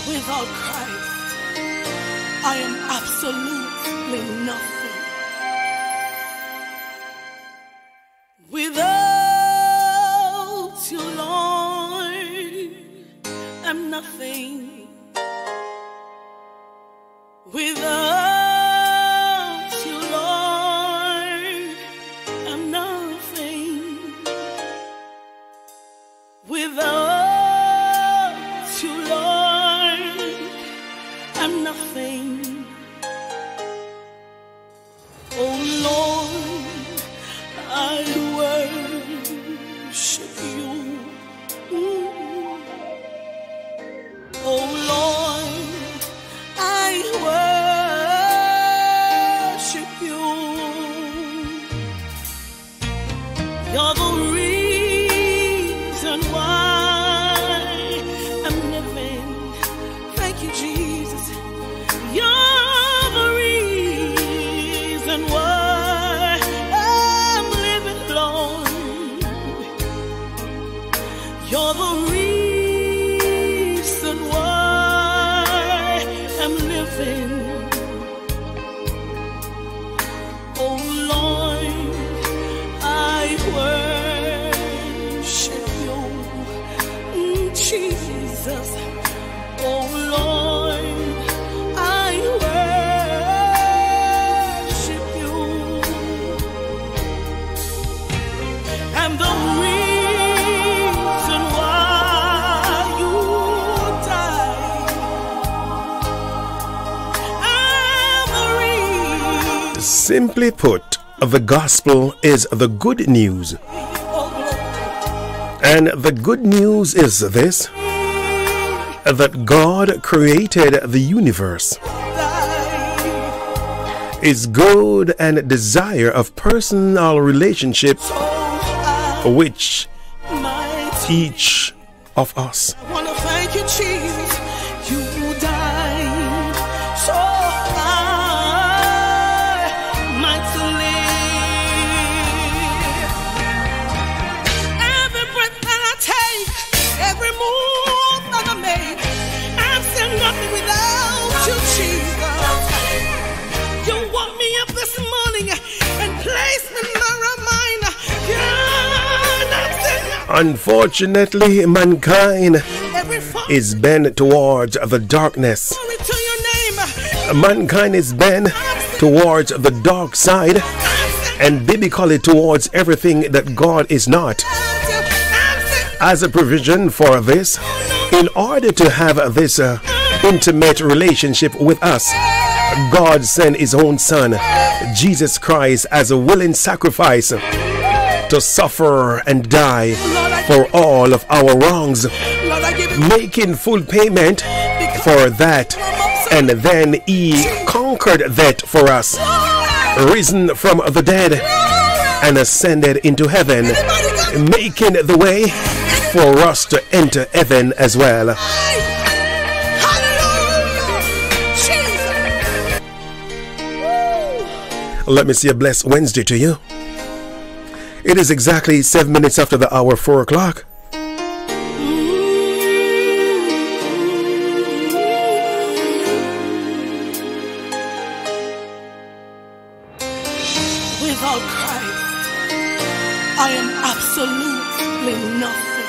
Without Christ, I am absolutely nothing. Without you, Lord, I'm nothing. Without you, Lord, I'm nothing. Without you, Lord, I'm nothing. Oh Lord, I worship you. Oh Lord, I worship you. You're the reason why I'm living. Thank you, Jesus. You're the reason why I'm living, Lord. You're the reason why I'm living. Oh Lord, I worship you, Jesus. Oh Lord, I worship you. And the reason why you died, I'm the reason. Simply put, the gospel is the good news. And the good news is this: that God created the universe. His good and desire of personal relationship which each of us. I want to thank you, Jesus. You died so I might live. Every breath that I take, every move that I make, I'm still nothing without you, Jesus. You woke me up this morning and placed me in my right mind. Unfortunately, mankind is bent towards the darkness. Mankind is bent towards the dark side and biblically towards everything that God is not. As a provision for this, in order to have this intimate relationship with us, God sent his own son, Jesus Christ, as a willing sacrifice to suffer and die for all of our wrongs, making full payment for that. And then he conquered that for us, risen from the dead and ascended into heaven, making the way for us to enter heaven as well. Let me say a blessed Wednesday to you. It is exactly 7 minutes after the hour 4 o'clock. Without Christ, I am absolutely nothing.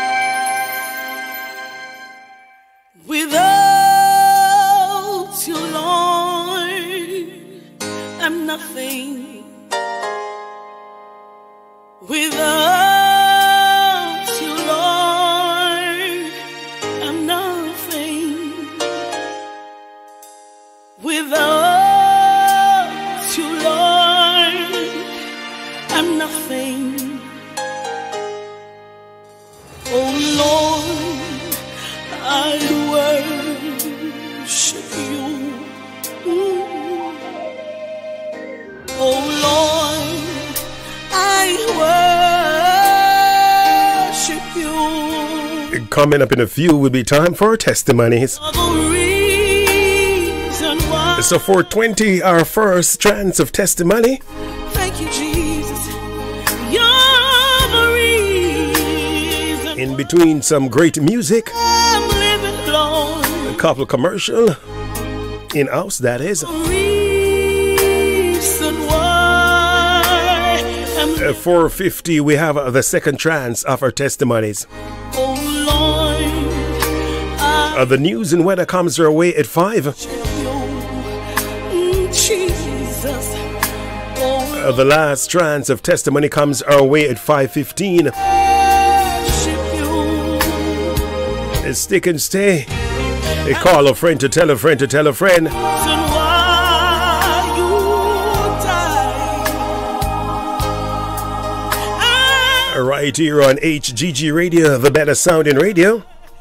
Without you, Lord, I'm nothing. Without you, Lord, I'm nothing. Without you, Lord, I'm nothing. Oh Lord, I worship you. Oh Lord, I worship you. Coming up in a few will be time for testimonies. So 4:20, our first chance of testimony. Thank you, Jesus. You're the reason. In between some great music, I'm living alone. A couple commercial in-house, that is. 4:50, we have the second trance of our testimonies. The news and weather comes our way at 5. The last trance of testimony comes our way at 5:15. Stick and stay. They call a friend to tell a friend to tell a friend. Right here on HGG Radio, the better sound in radio.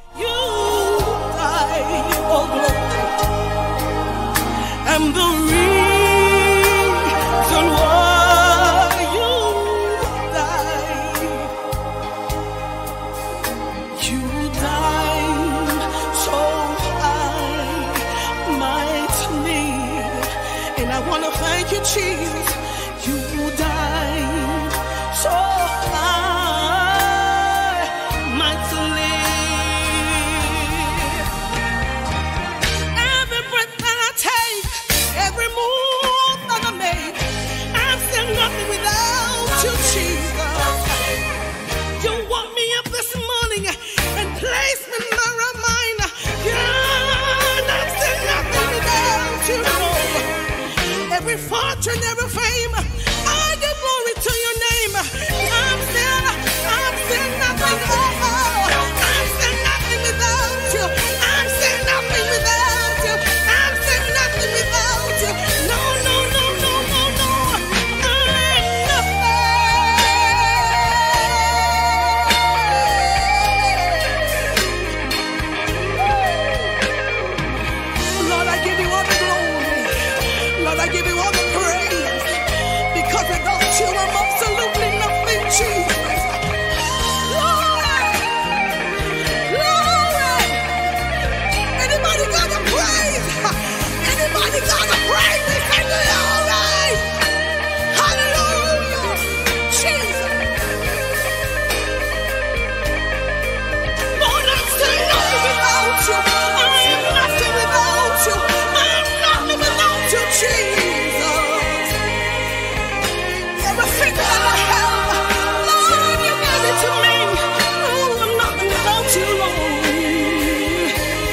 Fortune, every fame, I give glory to your name. I'm still nothing. Oh, I'm still nothing without you. I'm still nothing without you. I'm still nothing without you. No, no, no, no, no, no. I'm nothing. Lord, I give you all the glory. Lord, I give you all the praise, because without you I'm absolutely nothing, Jesus. Glory, glory. Anybody got a praise? Anybody got a praise? We say glory. Hallelujah, Jesus. Lord, I'm still nothing without you. I am nothing without you. I'm nothing without you, Jesus. Everything that I have, Lord, you gave it to me. Oh, I'm nothing without you, Lord.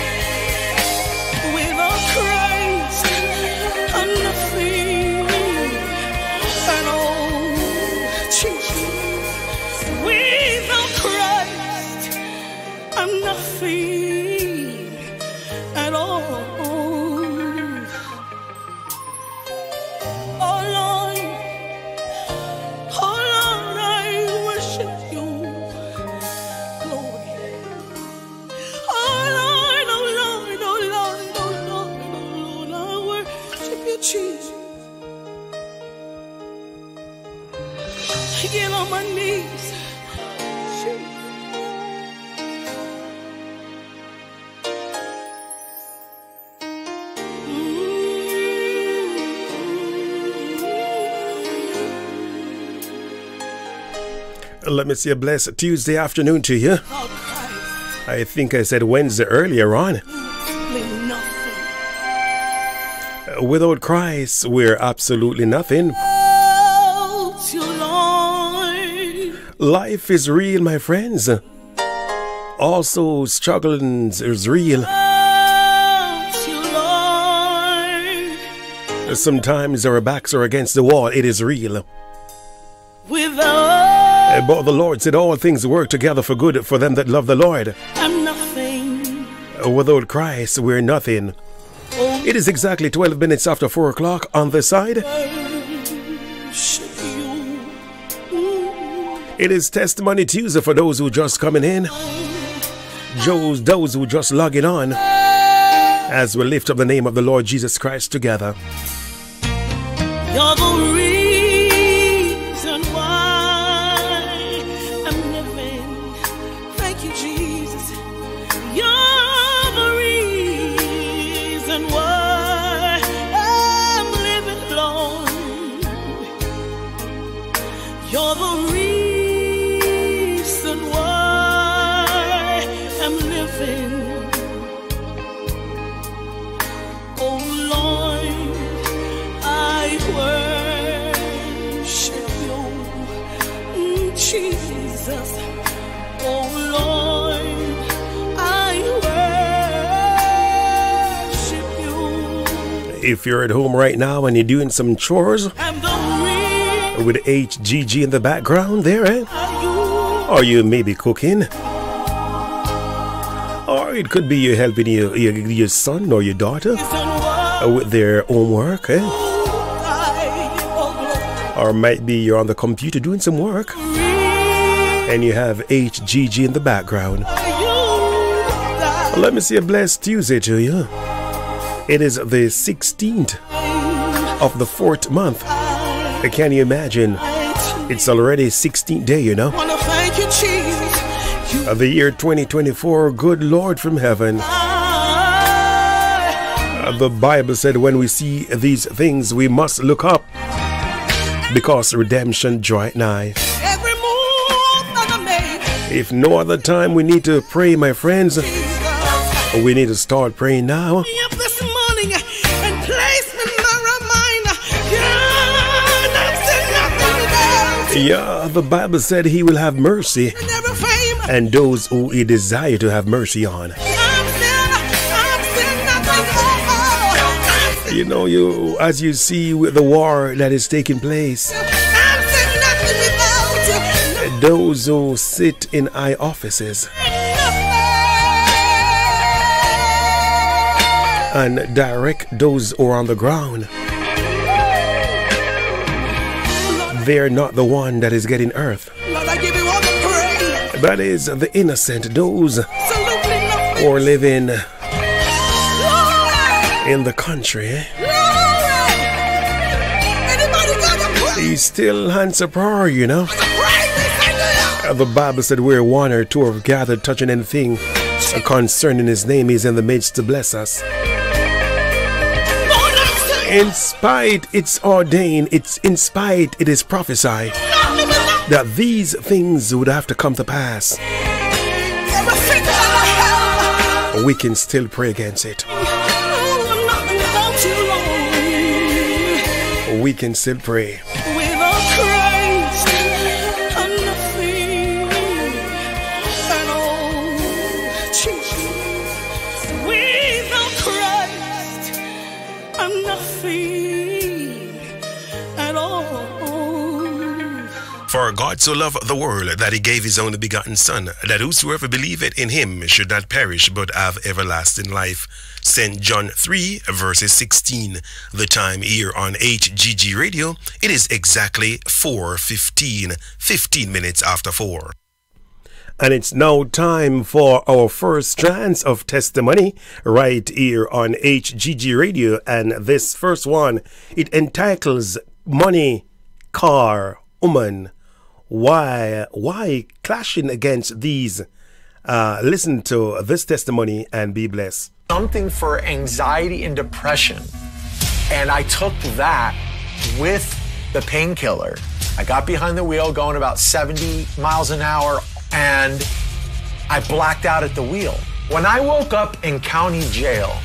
Without Christ, I'm nothing at all, Jesus. Without Christ, I'm nothing at all. Get on my knees. Let me say a blessed Tuesday afternoon to you. I think I said Wednesday earlier on. Without Christ, we're absolutely nothing. Life is real, my friends. Also, struggling is real. Sometimes our backs are against the wall. It is real. But the Lord said all things work together for good for them that love the Lord. I'm nothing. Without Christ, we're nothing. It is exactly 12 minutes after 4 o'clock on this side. It is Testimony Tuesday for those who just coming in. Those who just logging on. As we lift up the name of the Lord Jesus Christ together. You're the reason why I'm living. Thank you, Jesus. You're the reason why I'm living, Lord. You're the reason why I'm living. If you're at home right now and you're doing some chores with HGG in the background there, or you may be cooking, or it could be you're helping your son or your daughter with their homework, or might be you're on the computer doing some work and you have HGG in the background. Let me say a blessed Tuesday to you. It is the 16th of the 4th month. Can you imagine? It's already 16th day, you know. Of the year 2024, good Lord from heaven. The Bible said when we see these things, we must look up, because redemption draweth nigh. If no other time we need to pray, my friends, we need to start praying now. Yeah, the Bible said he will have mercy and those who he desire to have mercy on. You know, as you see with the war that is taking place, those who sit in high offices and direct those who are on the ground, they're not the one that is getting earth. That is the innocent, those who are living in the country. He still answers prayer, you know. The Bible said where one or two are gathered touching anything concerning his name, he's in the midst to bless us. In spite it's ordained, it's in spite it is prophesied that these things would have to come to pass. We can still pray against it. We can still pray. For God so loved the world that he gave his only begotten Son, that whosoever believeth in him should not perish but have everlasting life. St. John 3 verses 16. The time here on HGG Radio, it is exactly 4:15, 15 minutes after 4. And it's now time for our first trance of testimony right here on HGG Radio. And this first one, it entitles Money, Car, Woman. Why clashing against these? Listen to this testimony and be blessed. Something for anxiety and depression. And I took that with the painkiller. I got behind the wheel going about 70 miles an hour and I blacked out at the wheel. When I woke up in county jail,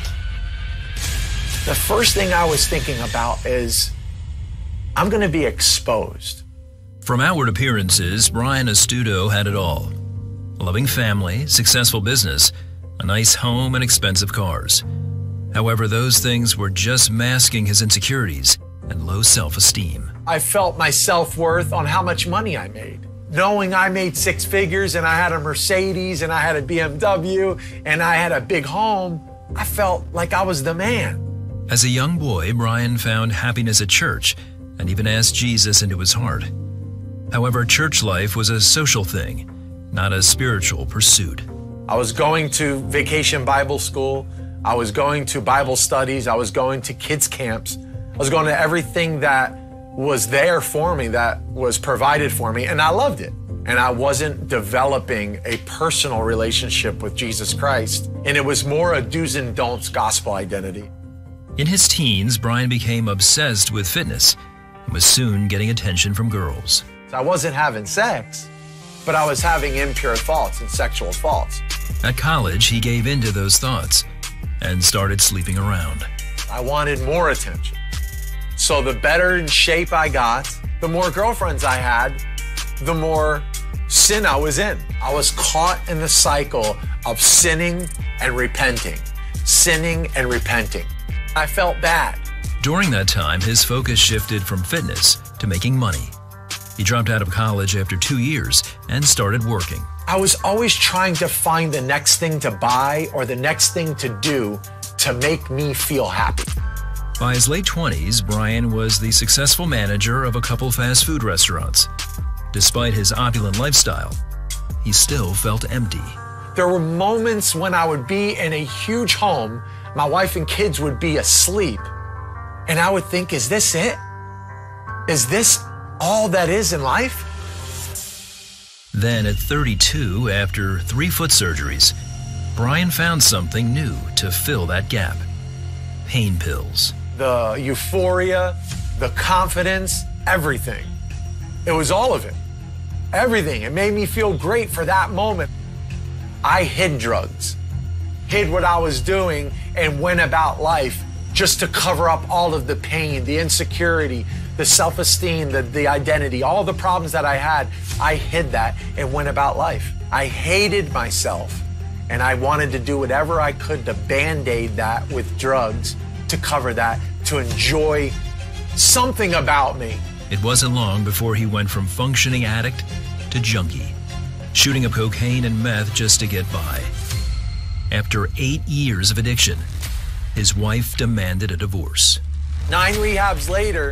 the first thing I was thinking about is I'm going to be exposed. From outward appearances, Brian Astudo had it all. A loving family, successful business, a nice home, and expensive cars. However, those things were just masking his insecurities and low self-esteem. I felt my self-worth on how much money I made. Knowing I made 6 figures and I had a Mercedes and I had a BMW and I had a big home, I felt like I was the man. As a young boy, Brian found happiness at church and even asked Jesus into his heart. However, church life was a social thing, not a spiritual pursuit. I was going to vacation Bible school. I was going to Bible studies. I was going to kids camps. I was going to everything that was there for me, that was provided for me, and I loved it. And I wasn't developing a personal relationship with Jesus Christ. And it was more a do's and don'ts gospel identity. In his teens, Brian became obsessed with fitness and was soon getting attention from girls. I wasn't having sex, but I was having impure thoughts and sexual thoughts. At college, he gave in to those thoughts and started sleeping around. I wanted more attention. So the better in shape I got, the more girlfriends I had, the more sin I was in. I was caught in the cycle of sinning and repenting, sinning and repenting. I felt bad. During that time, his focus shifted from fitness to making money. He dropped out of college after 2 years and started working. I was always trying to find the next thing to buy or the next thing to do to make me feel happy. By his late 20s, Brian was the successful manager of a couple fast food restaurants. Despite his opulent lifestyle, he still felt empty. There were moments when I would be in a huge home, my wife and kids would be asleep, and I would think, is this it? Is this all that is in life? Then at 32, after 3 foot surgeries, Brian found something new to fill that gap: pain pills. The euphoria, the confidence, everything. It was all of it. Everything. It made me feel great for that moment. I hid drugs, hid what I was doing, and went about life just to cover up all of the pain, the insecurity, the self-esteem, the identity, all the problems that I had. I hid that and went about life. I hated myself, and I wanted to do whatever I could to band-aid that with drugs, to cover that, to enjoy something about me. It wasn't long before he went from functioning addict to junkie, shooting up cocaine and meth just to get by. After 8 years of addiction, his wife demanded a divorce. 9 rehabs later,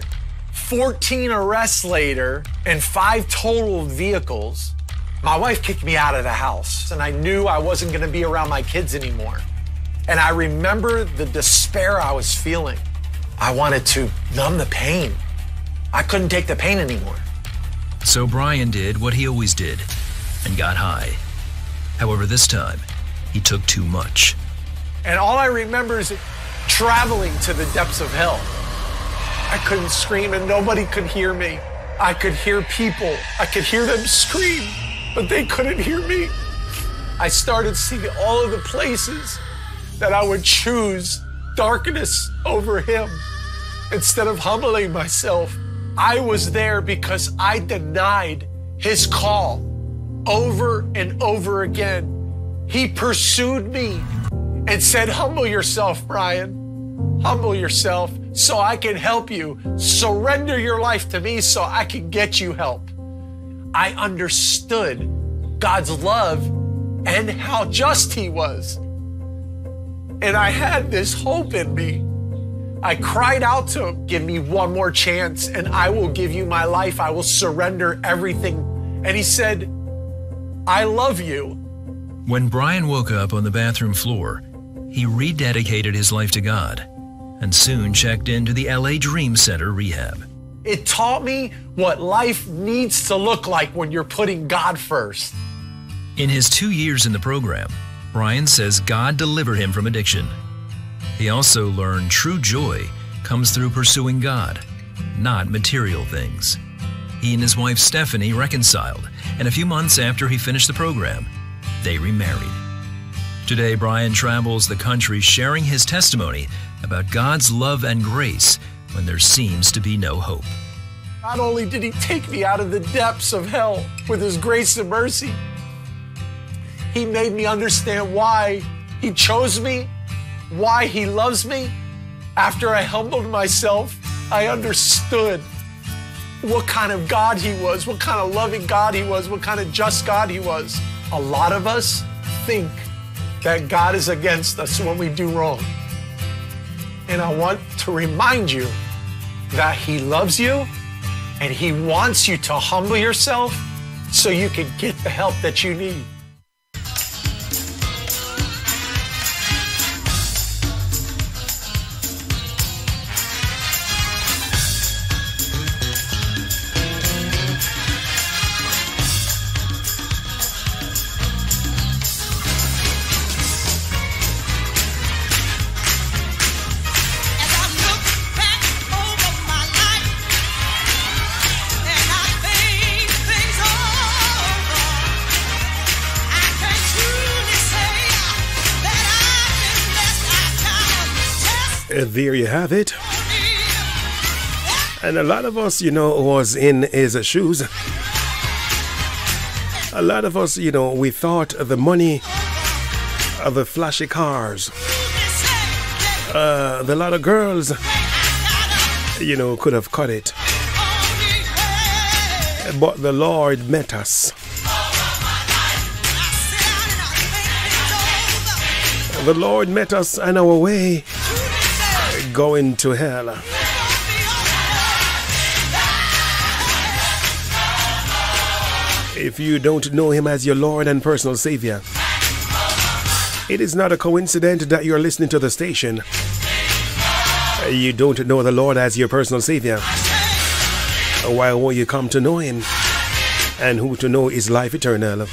14 arrests later, and 5 totaled vehicles, my wife kicked me out of the house, and I knew I wasn't going to be around my kids anymore. And I remember the despair I was feeling. I wanted to numb the pain. I couldn't take the pain anymore. So Brian did what he always did and got high. However, this time, he took too much. And all I remember is traveling to the depths of hell. I couldn't scream and nobody could hear me. I could hear people. I could hear them scream, but they couldn't hear me. I started seeing all of the places that I would choose darkness over him. Instead of humbling myself, I was there because I denied his call over and over again. He pursued me and said, humble yourself, Brian. Humble yourself so I can help you. Surrender your life to me so I can get you help. I understood God's love and how just he was. And I had this hope in me. I cried out to him, give me one more chance and I will give you my life. I will surrender everything. And he said, I love you. When Brian woke up on the bathroom floor, he rededicated his life to God and soon checked into the LA Dream Center rehab. It taught me what life needs to look like when you're putting God first. In his 2 years in the program, Brian says God delivered him from addiction. He also learned true joy comes through pursuing God, not material things. He and his wife Stephanie reconciled, and a few months after he finished the program, they remarried. Today, Brian travels the country sharing his testimony about God's love and grace when there seems to be no hope. Not only did he take me out of the depths of hell with his grace and mercy, he made me understand why he chose me, why he loves me. After I humbled myself, I understood what kind of God he was, what kind of loving God he was, what kind of just God he was. A lot of us think that God is against us when we do wrong. And I want to remind you that he loves you and he wants you to humble yourself so you can get the help that you need. There you have it. And a lot of us, was in his shoes. A lot of us, we thought the money, the flashy cars, The lot of girls, could have cut it. But the Lord met us. The Lord met us on our way going to hell. If you don't know Him as your Lord and personal Savior, it is not a coincidence that you're listening to the station. You don't know the Lord as your personal Savior. Why won't you come to know Him? And who to know is life eternal.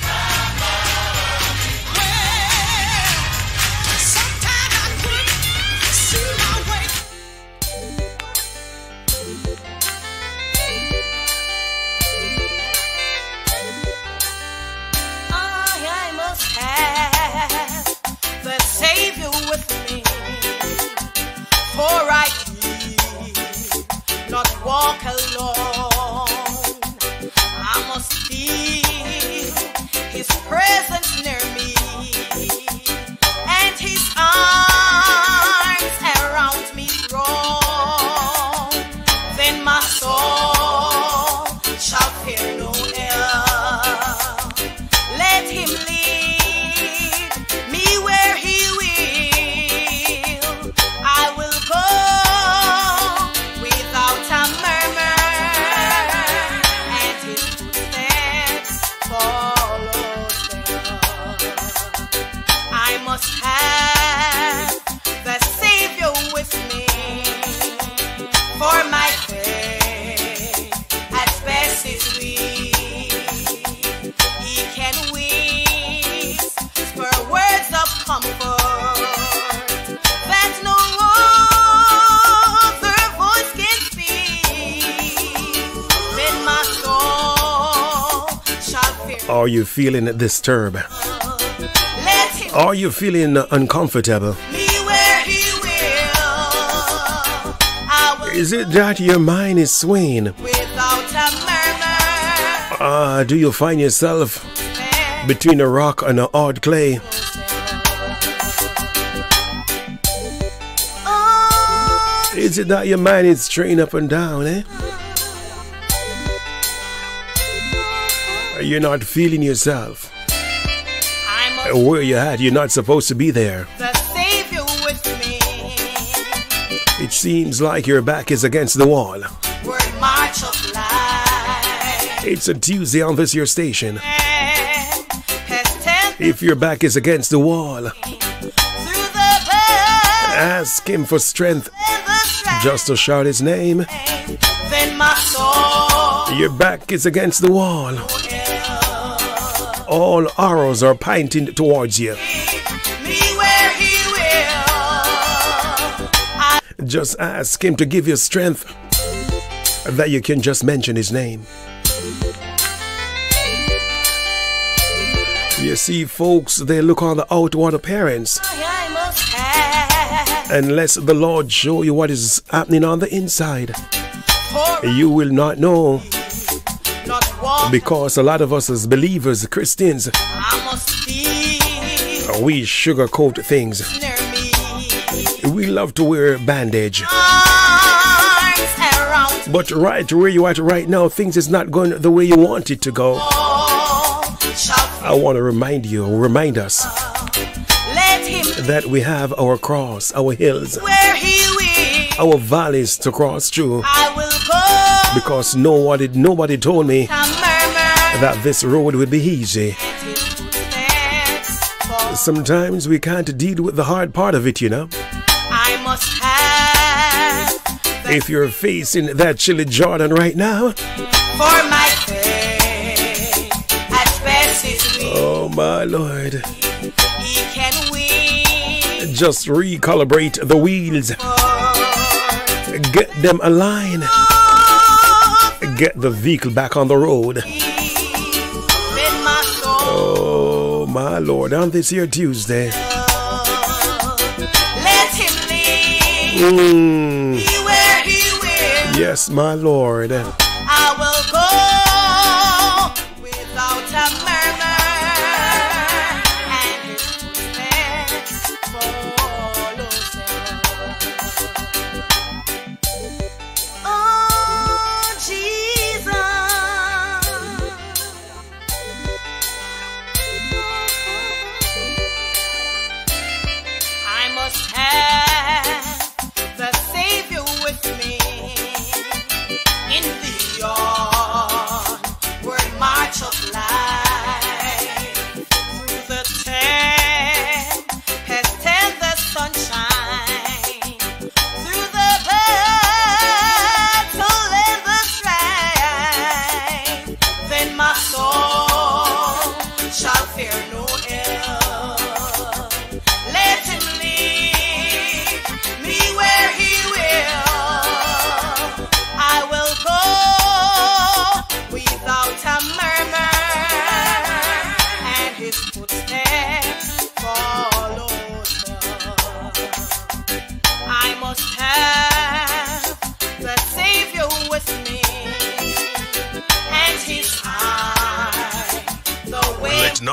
Are you feeling disturbed? Are you feeling uncomfortable? Is it that your mind is swaying? Do you find yourself between a rock and a hard clay? Is it that your mind is straying up and down, eh? You're not feeling yourself. Where you at? You're not supposed to be there. It seems like your back is against the wall. It's a Tuesday on this your station. If your back is against the wall, ask Him for strength just to shout His name. Your back is against the wall. All arrows are pointing towards you. Just ask Him to give you strength that you can just mention His name. You see, folks, they look on the outward appearance. Unless the Lord show you what is happening on the inside, you will not know. Because a lot of us as believers, Christians, we sugarcoat things. We love to wear a bandage. But right where you are right now, things is not going the way you want it to go. I want to remind us that we have our cross, our hills, our valleys to cross through. Because nobody told me that this road would be easy. Sometimes we can't deal with the hard part of it, If you're facing that chilly Jordan right now, oh my Lord, just recalibrate the wheels, get them aligned, get the vehicle back on the road. Oh my Lord, on this here Tuesday, let Him lead me where He will. Yes, my Lord, I will go without a murmur, and His footsteps follow.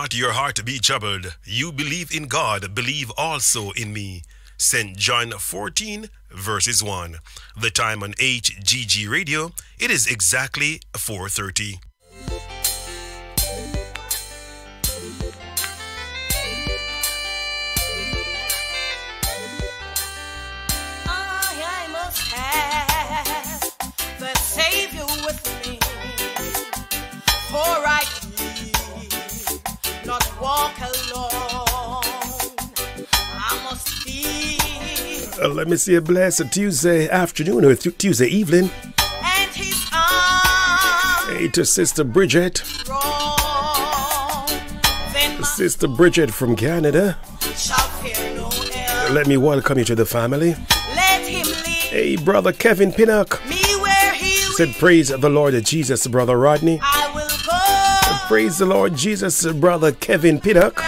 not your heart be troubled. You believe in God, believe also in me. St. John 14, verses 1. The time on HGG Radio, it is exactly 4:30. I must have the Savior with me, for I cannot walk alone. I must be. Let me see a blessed Tuesday afternoon or Tuesday evening. And his arms Hey, to Sister Bridget. Sister Bridget from Canada. shall fear no ill. Let me welcome you to the family. Let him lead Hey, Brother Kevin Pinnock. me where he Said, praise the Lord Jesus, Brother Rodney. I will go. Praise the Lord Jesus, Brother Kevin Pinnock.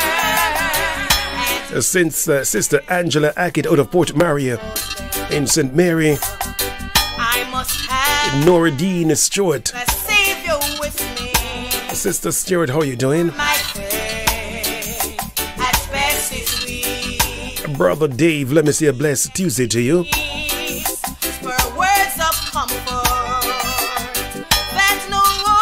Since Sister Angela Ackett out of Port Maria in St. Mary. I must have Nora Dean Stewart. the Savior with me. Sister Stewart, how you doing? My faith at best is weak. Brother Dave, let me say a blessed Tuesday to you. For words of comfort that no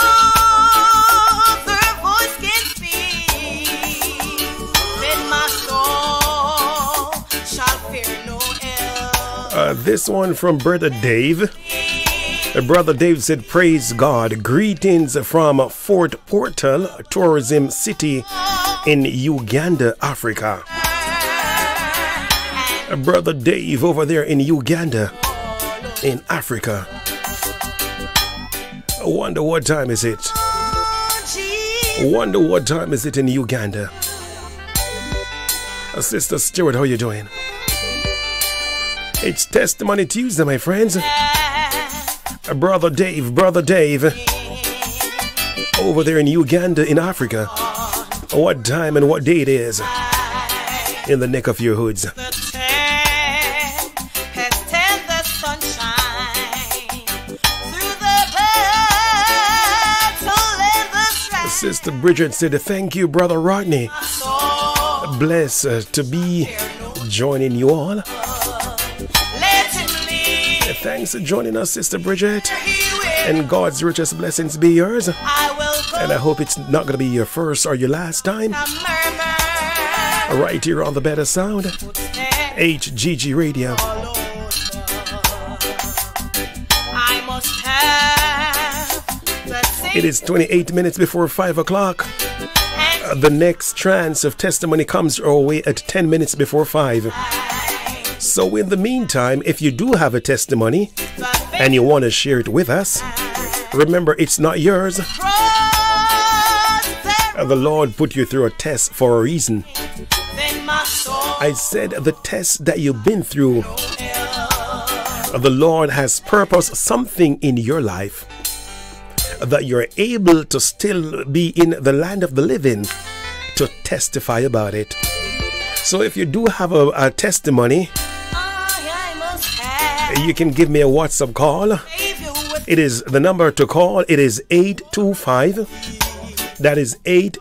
other voice can speak. Then my soul shall fear no ill. This one from Brother Dave. Brother Dave said, praise God. Greetings from Fort Portal, tourism city in Uganda, Africa. Brother Dave over there in Uganda, in Africa. I wonder what time is it? Wonder what time is it in Uganda? Sister Stewart, how you doing? It's Testimony Tuesday, my friends. Brother Dave, over there in Uganda, in Africa. What time and what day it is in the neck of your hoods. The tan has tanned the sunshine through the battle and the strife. Sister Bridget said, thank you, Brother Rodney. So Blessed to be joining you all. let him lead. Thanks for joining us, Sister Bridget. He will. And God's richest blessings be yours. I will go. And I hope it's not going to be your first or your last time. A murmur. Right here on the Better Sound, HGG Radio. I must have the It is 28 minutes before 5 o'clock. The next trance of testimony comes our way at 10 minutes before 5. So in the meantime, if you do have a testimony and you want to share it with us, remember it's not yours. The Lord put you through a test for a reason. I said the test that you've been through, the Lord has purposed something in your life that you're able to still be in the land of the living to testify about it. So if you do have a testimony, you can give me a WhatsApp call. It is the number to call. It is 825. That is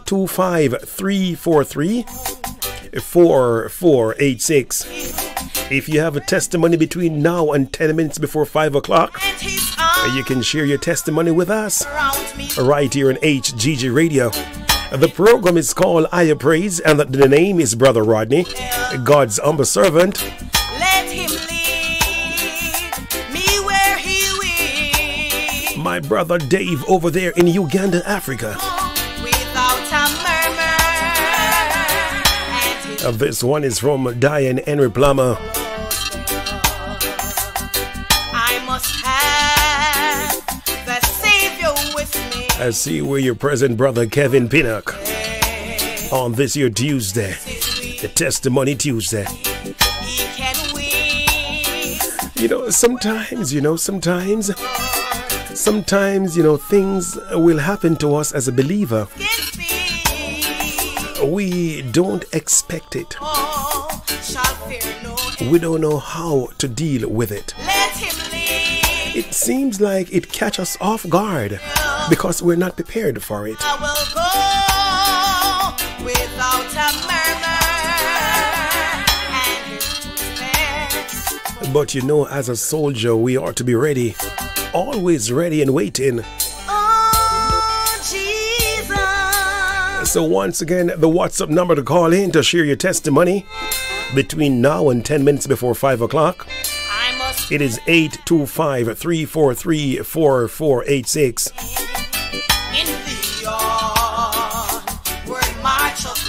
825-343-4486. If you have a testimony between now and 10 minutes before 5 o'clock, you can share your testimony with us right here on HGG Radio. The program is called Higher Praise, and the name is Brother Rodney, God's humble servant. Let him lead me where he will. My brother Dave over there in Uganda, Africa. Without a murmur. And This one is from Diane Henry Plummer. I must have the Savior with me. I see where your present brother Kevin Pinnock on this here Tuesday, the Testimony Tuesday. He can win. Sometimes, things will happen to us as a believer. We don't expect it. Shall fear no ill. We don't know how to deal with it. Let him lead. It seems like it catches us off guard because we're not prepared for it. I will go But you know, as a soldier, we ought to be ready, always ready and waiting. Oh, Jesus. So once again, the WhatsApp number to call in to share your testimony between now and 10 minutes before 5 o'clock. It is 825-343-4486. In the onward march of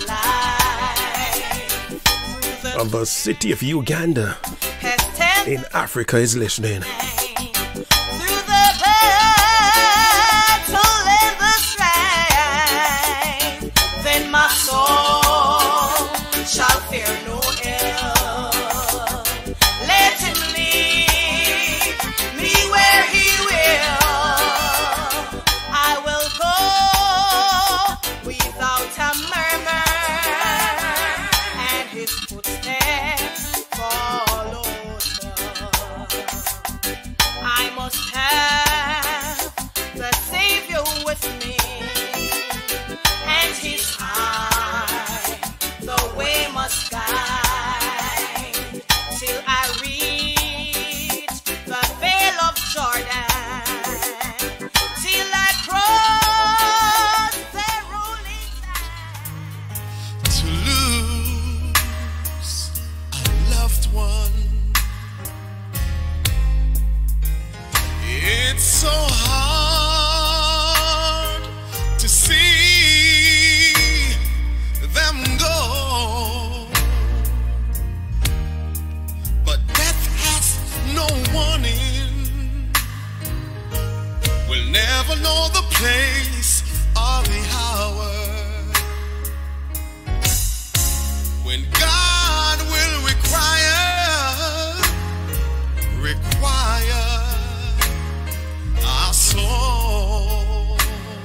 life, Of the city of Uganda in Africa is listening. through the battle and the strife, then my soul shall fear no ill. Let him lead me where he will. I will go without a murmur, and his footsteps follow us. I must have the Savior with me, and his eye the way must guide till I reach the vale of Jordan, till I cross the rolling tide. To lose a loved one, it's so hard to see them go, but death has no warning. We'll never know the place or the hour when God will require our soul.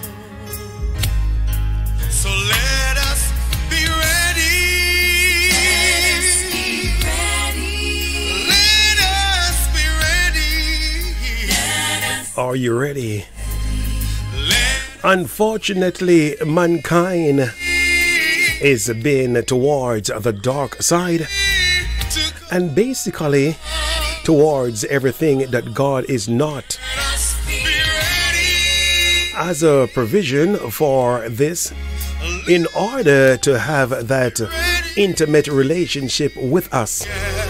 So let us be ready. Let us be ready. Are you ready? Let Unfortunately, mankind is being towards the dark side and basically towards everything that God is not. us be ready. As a provision for this, in order to have that intimate relationship with us,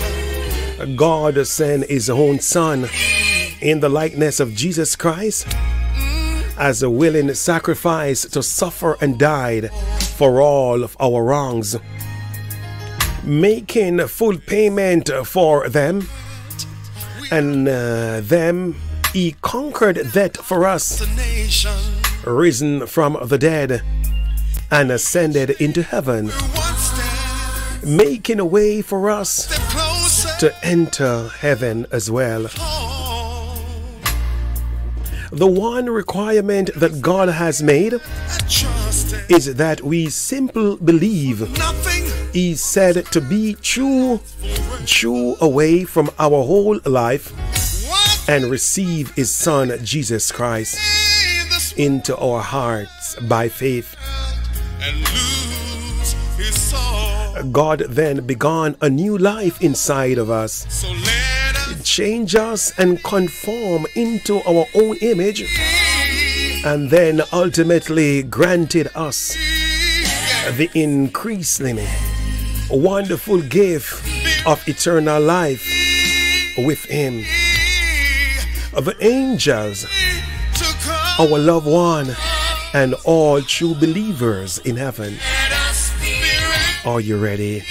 God sent his own Son in the likeness of Jesus Christ as a willing sacrifice to suffer and died for all of our wrongs, making full payment for them, and them he conquered death for us, The nation risen from the dead and ascended into heaven, one step making a way for us closer to enter heaven as well. home. The one requirement that God has made I trust in is that we simply believe nothing he said to be true away from our whole life what and receive his Son Jesus Christ in this into our hearts by faith. and lose his soul. God then began a new life inside of us, So let us change us and conform into our own image, and then ultimately granted us the increasingly wonderful gift of eternal life with him. The angels, to come. our loved one, and all true believers in heaven. Let us be ready. Are you ready?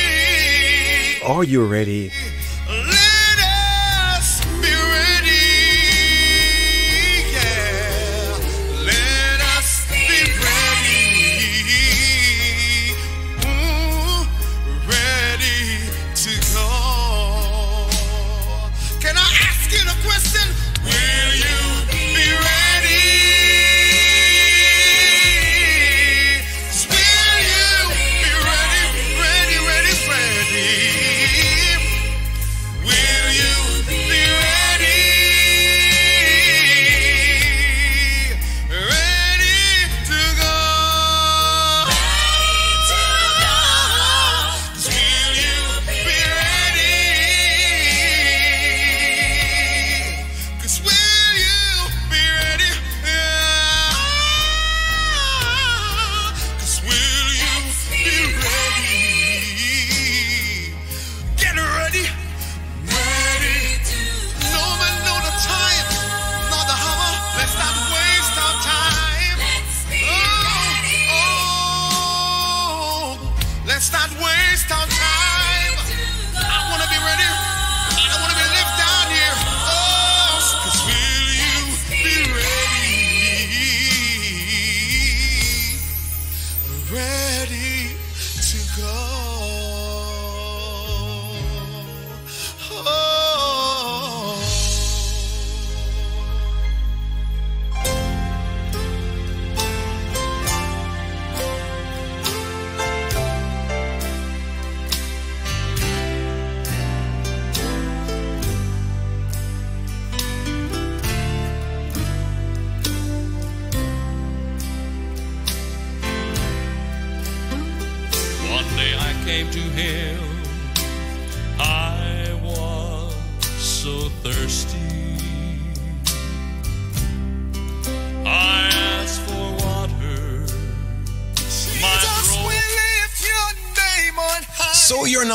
Are you ready? Let us be ready. Yeah. Let us be ready. Ooh, ready to go. Can I ask you the question? Will you be ready? Will you be ready? Ready, ready, ready.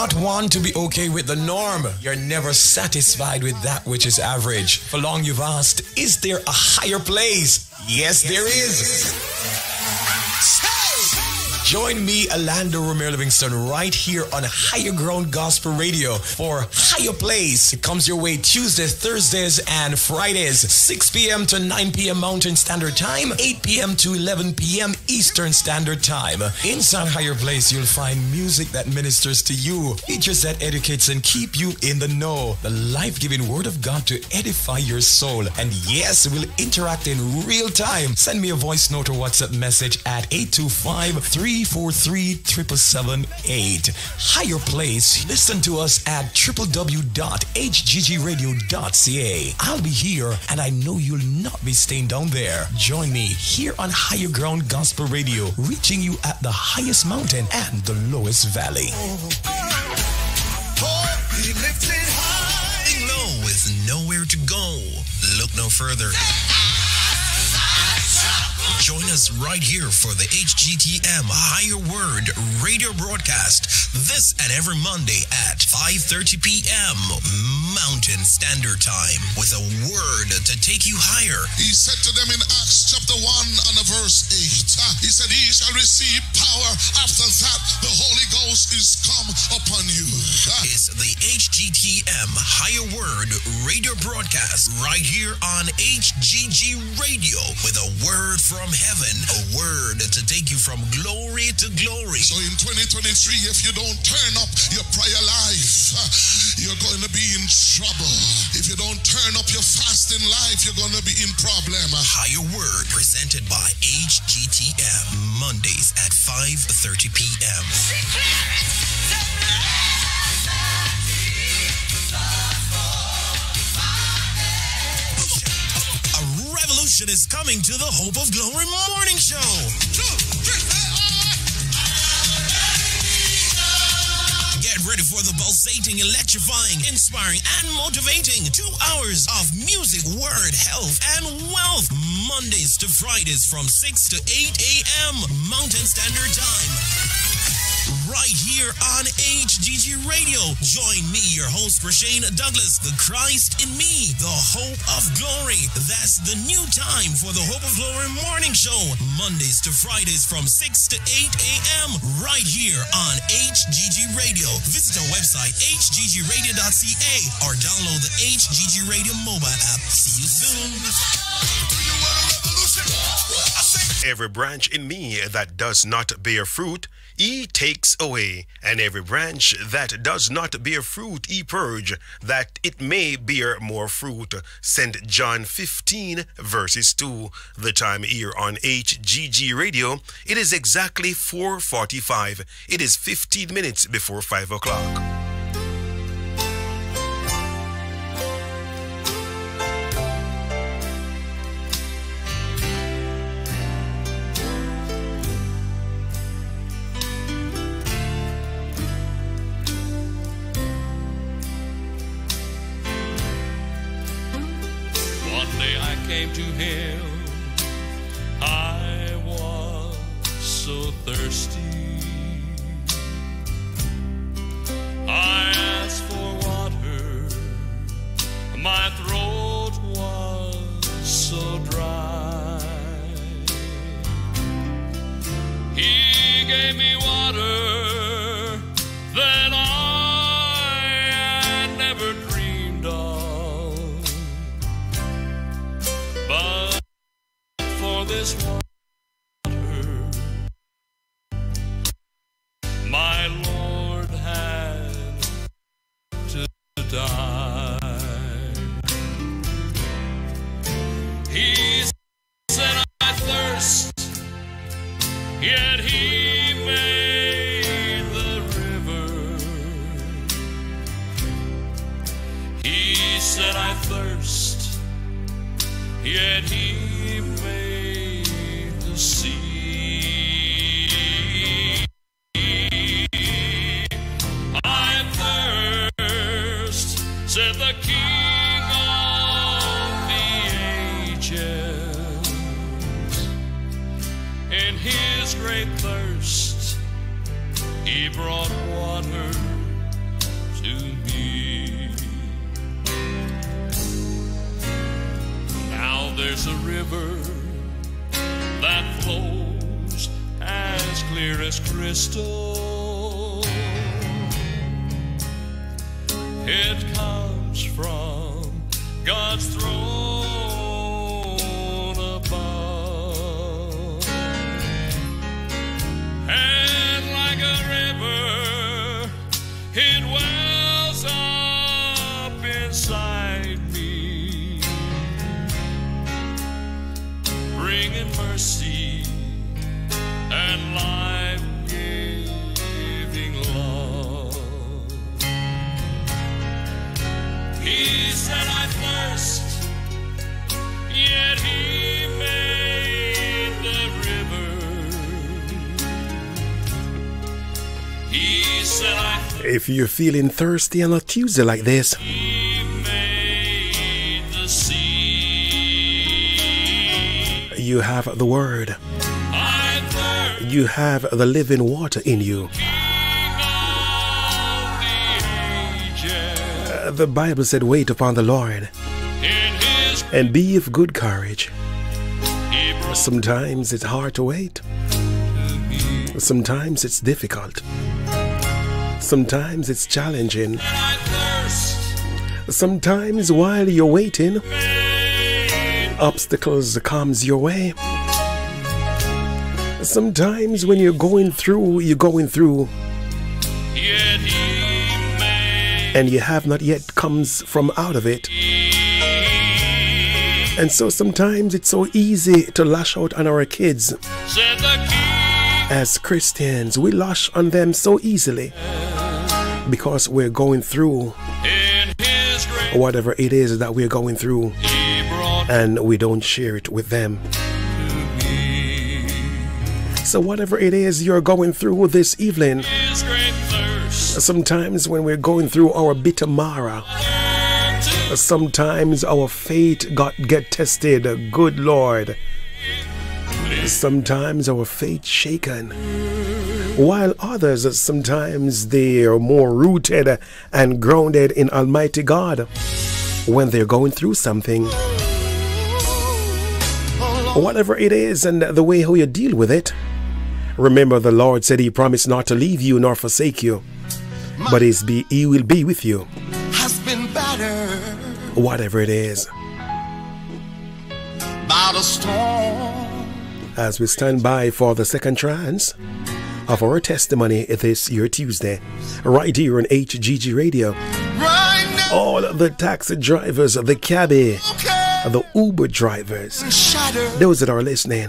not want to be okay with the norm. You're never satisfied with that which is average. For long you've asked, is there a higher place? Yes, there is. Join me, Orlando Romero Livingston, right here on Higher Ground Gospel Radio for Higher Place. It comes your way Tuesdays, Thursdays, and Fridays, 6 p.m. to 9 p.m. Mountain Standard Time, 8 p.m. to 11 p.m. Eastern Standard Time. Inside Higher Place, you'll find music that ministers to you, features that educates and keep you in the know, the life-giving Word of God to edify your soul. And yes, we'll interact in real time. Send me a voice note or WhatsApp message at 825-343-7778. Higher Place. Listen to us at www.hggradio.ca. I'll be here, and I know you'll not be staying down there. Join me here on Higher Ground Gospel Radio, reaching you at the highest mountain and the lowest valley. He lifted high. Low with nowhere to go. Look no further. Join us right here for the HGTM Higher Word radio broadcast this and every Monday at 5:30 p.m. Mountain Standard Time with a word to take you higher. He said to them in Acts chapter 1 and verse 8, he said, "Ye shall receive power. After that, the Holy Ghost is come upon you." It's the HGTM Higher Word radio broadcast right here on HGG Radio with a word from heaven, a word to take you from glory to glory. So in 2023, if you don't turn up your prayer life, you're going to be in trouble. If you don't turn up your fasting life, you're going to be in problem. Higher Word presented by HGTM Mondays at 5:30 p.m. Revolution is coming to the Hope of Glory Morning Show. Get ready for the pulsating, electrifying, inspiring, and motivating 2 hours of music, word, health, and wealth. Mondays to Fridays from 6 to 8 a.m. Mountain Standard Time. Right here on HGG Radio. Join me, your host, Rashane Douglas, the Christ in me, the Hope of Glory. That's the new time for the Hope of Glory Morning Show. Mondays to Fridays from 6 to 8 a.m. right here on HGG Radio. Visit our website, hggradio.ca, or download the HGG Radio mobile app. See you soon. Every branch in me that does not bear fruit, he takes away, and every branch that does not bear fruit, he purge, that it may bear more fruit. St. John 15, verses 2. The time here on HGG Radio, it is exactly 4:45. It is 15 minutes before 5 o'clock. Came to him, I was so thirsty. I asked for water, my throat was so dry. He gave me water that I had never dreamed of. But for this water, my Lord had to die. He said, I thirst, yet he made the river. He said, I thirst, yet he made the sea. I thirst, said the King of the ages. In his great thirst, he brought water is a river that flows as clear as crystal. It comes from God's throne above, and like a river, it wells up inside me, bringing mercy and life-giving love. He said I thirst, yet he made the river. He said I thirst. If you're feeling thirsty on a Tuesday like this, He made the sea. you have the Word. I thirst. You have the living water in you. The Bible said, wait upon the Lord and be of good courage. Sometimes it's hard to wait. Sometimes it's difficult. Sometimes it's challenging. Sometimes while you're waiting, obstacles comes your way. Sometimes when you're going through, and you have not yet comes from out of it. And so sometimes it's so easy to lash out on our kids. As Christians, we lash on them so easily because we're going through whatever it is that we're going through, and we don't share it with them. So whatever it is you're going through this evening, sometimes when we're going through our bitter mara, sometimes our faith get tested, good Lord. Sometimes our faith shaken, while others, sometimes they are more rooted and grounded in Almighty God when they're going through something. Whatever it is and the way how you deal with it, remember the Lord said He promised not to leave you nor forsake you, but He will be with you. Has been battered Whatever it is. by the storm. As we stand by for the second trance of our testimony this year Tuesday, right here on HGG Radio. Right now, All the taxi drivers, the cabbie, the Uber drivers, shattered, those that are listening,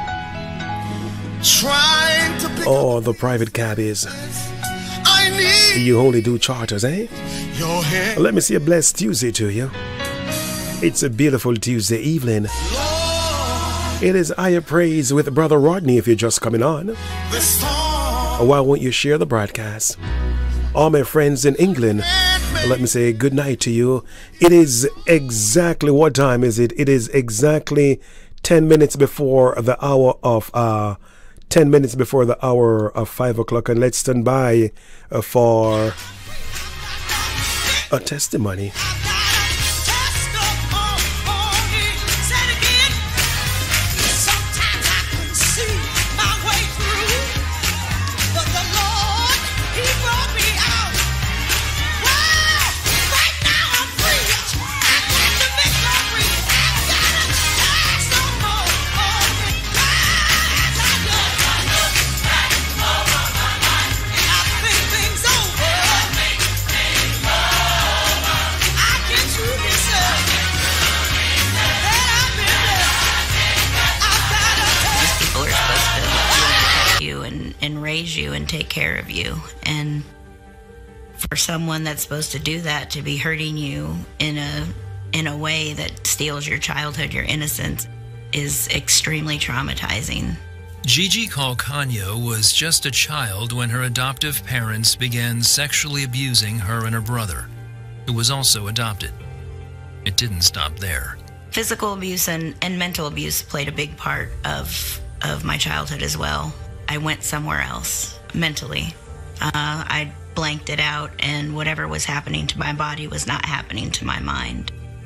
trying to pick all the private cabbies, I need you only do charters, eh? your hand. Let me say a blessed Tuesday to you. It's a beautiful Tuesday evening. It is Higher Praise with Brother Rodney if you're just coming on. The storm Why won't you share the broadcast? All my friends in England, let me say good night to you. It is exactly, what time is it? It is exactly 10 minutes before the hour of 10 minutes before the hour of 5 o'clock, and let's stand by for a testimony. And raise you and take care of you, and for someone that's supposed to do that to be hurting you in a way that steals your childhood, your innocence, is extremely traumatizing. Gigi Calcagno was just a child when her adoptive parents began sexually abusing her and her brother, who was also adopted. It didn't stop there. Physical abuse and mental abuse played a big part of my childhood as well. I went somewhere else mentally. I blanked it out, and whatever was happening to my body was not happening to my mind.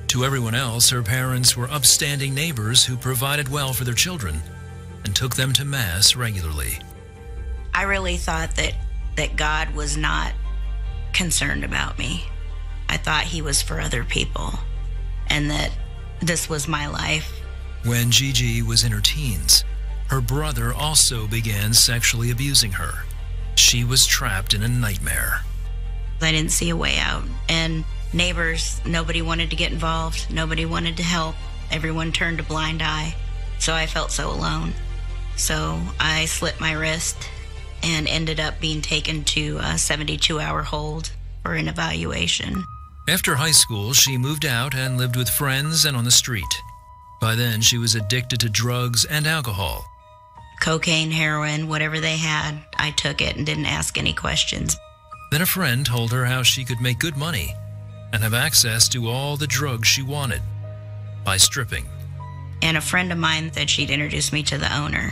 To everyone else, her parents were upstanding neighbors who provided well for their children and took them to Mass regularly. I really thought that God was not concerned about me. I thought he was for other people and that this was my life. When Gigi was in her teens, her brother also began sexually abusing her. She was trapped in a nightmare. I didn't see a way out. And neighbors, nobody wanted to get involved. Nobody wanted to help. Everyone turned a blind eye. So I felt so alone. So I slit my wrist and ended up being taken to a 72-hour hold for an evaluation. After high school, she moved out and lived with friends and on the street. By then, she was addicted to drugs and alcohol. Cocaine, heroin, whatever they had, I took it and didn't ask any questions. Then a friend told her how she could make good money and have access to all the drugs she wanted by stripping. And a friend of mine said she'd introduce me to the owner.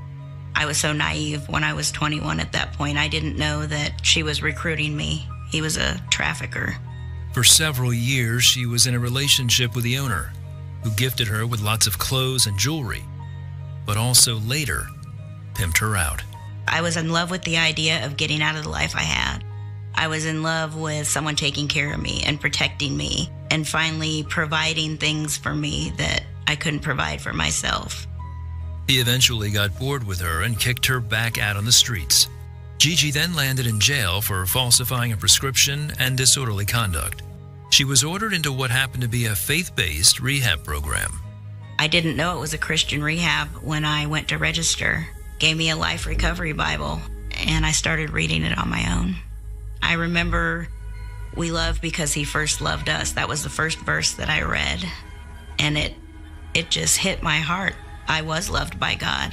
I was so naive when I was 21 at that point. I didn't know that she was recruiting me. He was a trafficker. For several years, she was in a relationship with the owner, who gifted her with lots of clothes and jewelry, but also later pimped her out. I was in love with the idea of getting out of the life I had. I was in love with someone taking care of me and protecting me and finally providing things for me that I couldn't provide for myself. He eventually got bored with her and kicked her back out on the streets. Gigi then landed in jail for falsifying a prescription and disorderly conduct. She was ordered into what happened to be a faith-based rehab program. I didn't know it was a Christian rehab when I went to register. Gave me a Life Recovery Bible, and I started reading it on my own. I remember, we love because he first loved us. That was the first verse that I read, and it just hit my heart. I was loved by God.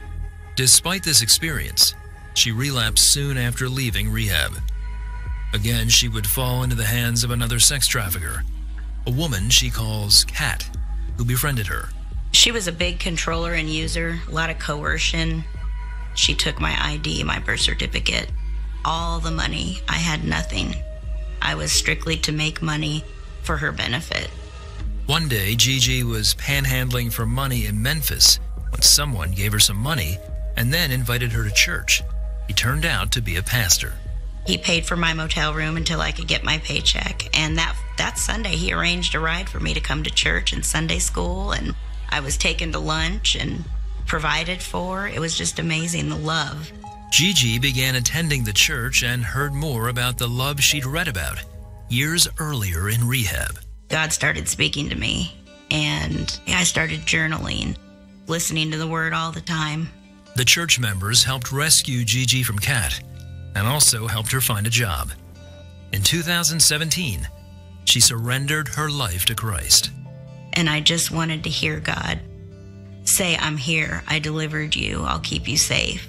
Despite this experience, she relapsed soon after leaving rehab. Again, she would fall into the hands of another sex trafficker, a woman she calls Kat, who befriended her. She was a big controller and user, a lot of coercion. She took my ID, my birth certificate, all the money. I had nothing. I was strictly to make money for her benefit. One day, Gigi was panhandling for money in Memphis when someone gave her some money and then invited her to church. He turned out to be a pastor. He paid for my motel room until I could get my paycheck. And that Sunday, he arranged a ride for me to come to church and Sunday school. And I was taken to lunch and provided for. It was just amazing, the love. Gigi began attending the church and heard more about the love she'd read about years earlier in rehab. God started speaking to me, and I started journaling, listening to the word all the time. The church members helped rescue Gigi from Kat and also helped her find a job. In 2017, she surrendered her life to Christ. And I just wanted to hear God say, I'm here, I delivered you, I'll keep you safe.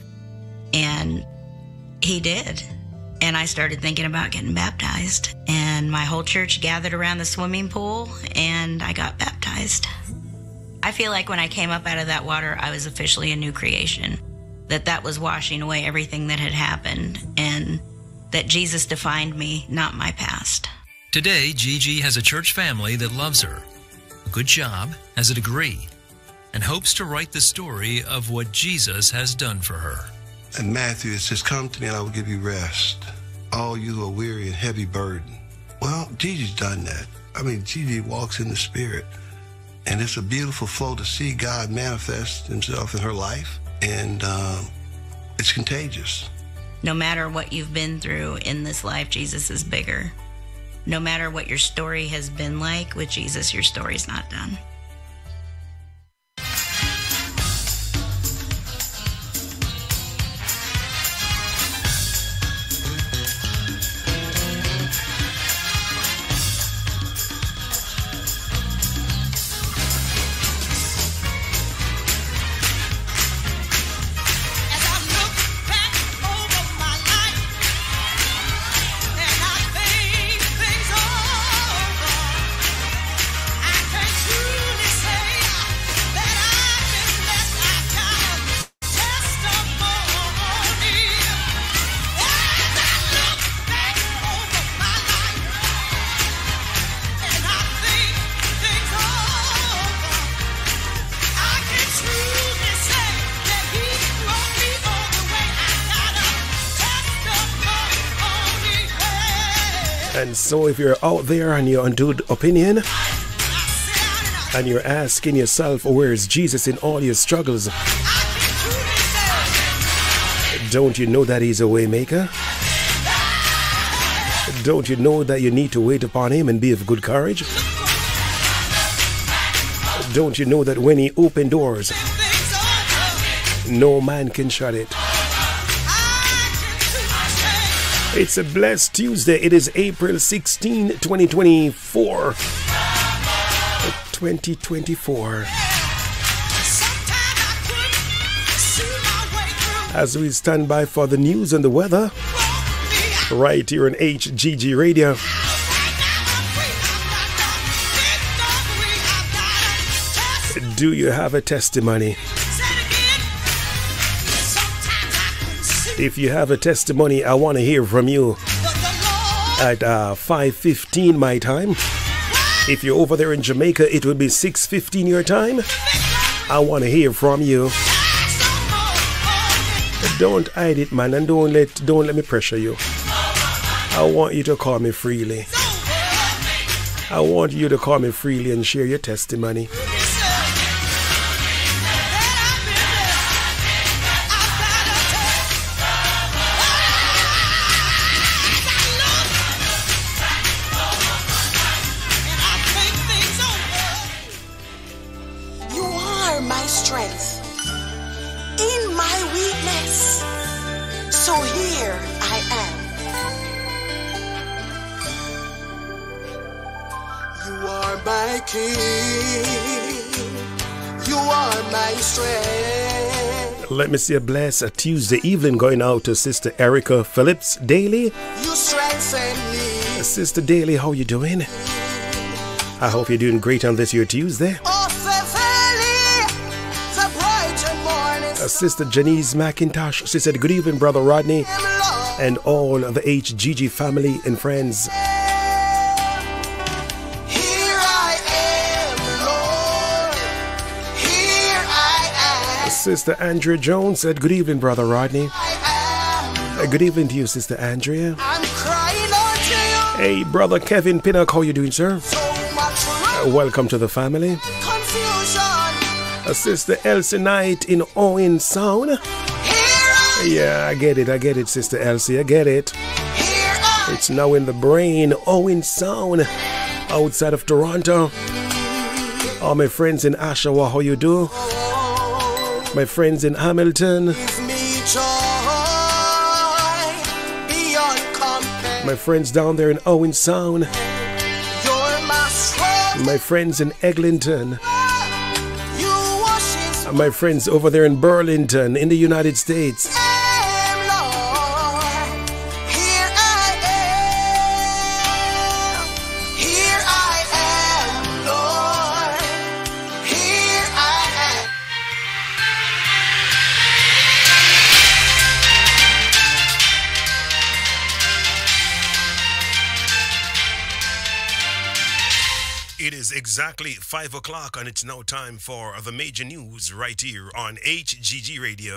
And he did. And I started thinking about getting baptized. And my whole church gathered around the swimming pool, and I got baptized. I feel like when I came up out of that water, I was officially a new creation. That was washing away everything that had happened, and that Jesus defined me, not my past. Today, Gigi has a church family that loves her, a good job, has a degree, and hopes to write the story of what Jesus has done for her. And Matthew, it says, come to me and I will give you rest. All you who are weary and heavy burden. Well, Gigi's done that. I mean, Gigi walks in the Spirit. And it's a beautiful flow to see God manifest himself in her life. And it's contagious. No matter what you've been through in this life, Jesus is bigger. No matter what your story has been like, with Jesus, your story's not done. Things over. I can choose. So if you're out there and you're on Dude Opinion and you're asking yourself, where is Jesus in all your struggles? Don't you know that He's a way maker? Don't you know that you need to wait upon Him and be of good courage? Don't you know that when He opens doors, no man can shut it? It's a blessed Tuesday. It is April 16, 2024. 2024. As we stand by for the news and the weather, right here on HGG Radio. Do you have a testimony? If you have a testimony, I want to hear from you at 5:15 my time. If you're over there in Jamaica, it will be 6:15 your time. I want to hear from you. Don't hide it, man, and don't let me pressure you. I want you to call me freely. I want you to call me freely and share your testimony. Let me say a blessed Tuesday evening going out to Sister Erica Phillips Daly. You strengthen me. Sister Daly, how you doing? I hope you're doing great on this here Tuesday. Sister Janice McIntosh, she said, good evening, Brother Rodney, and all of the HGG family and friends. Sister Andrea Jones said, good evening, Brother Rodney. Good evening to you, Sister Andrea. Hey, Brother Kevin Pinnock, how you doing, sir? Welcome to the family. Sister Elsie Knight in Owen Sound. Yeah, I get it, Sister Elsie, I get it. It's now in the brain, Owen Sound, outside of Toronto. All my friends in Oshawa, how you do? My friends in Hamilton, my friends down there in Owen Sound, my friends in Eglinton, my friends over there in Burlington in the United States. Exactly 5 o'clock, and it's now time for the major news right here on HGG Radio.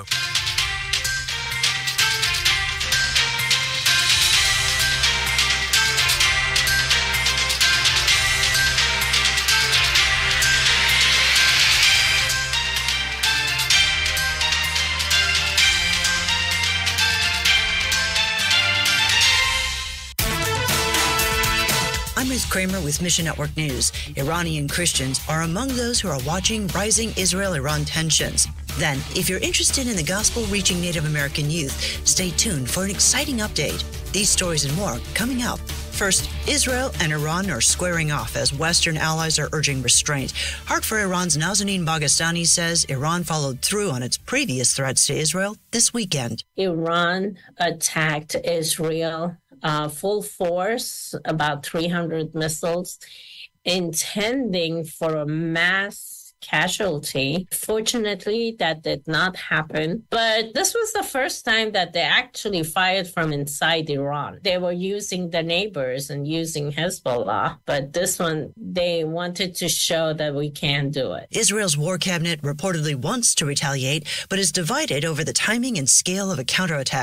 I'm Ruth Kramer with Mission Network News. Iranian Christians are among those who are watching rising Israel-Iran tensions. Then, if you're interested in the gospel reaching Native American youth, stay tuned for an exciting update. These stories and more coming up. First, Israel and Iran are squaring off as Western allies are urging restraint. Hark for Iran's Nazanin Baghestani says Iran followed through on its previous threats to Israel this weekend. Iran attacked Israel full force, about 300 missiles, intending for a mass casualty. Fortunately, that did not happen. But this was the first time that they actually fired from inside Iran. They were using the neighbors and using Hezbollah. But this one, they wanted to show that we can do it. Israel's war cabinet reportedly wants to retaliate, but is divided over the timing and scale of a counterattack.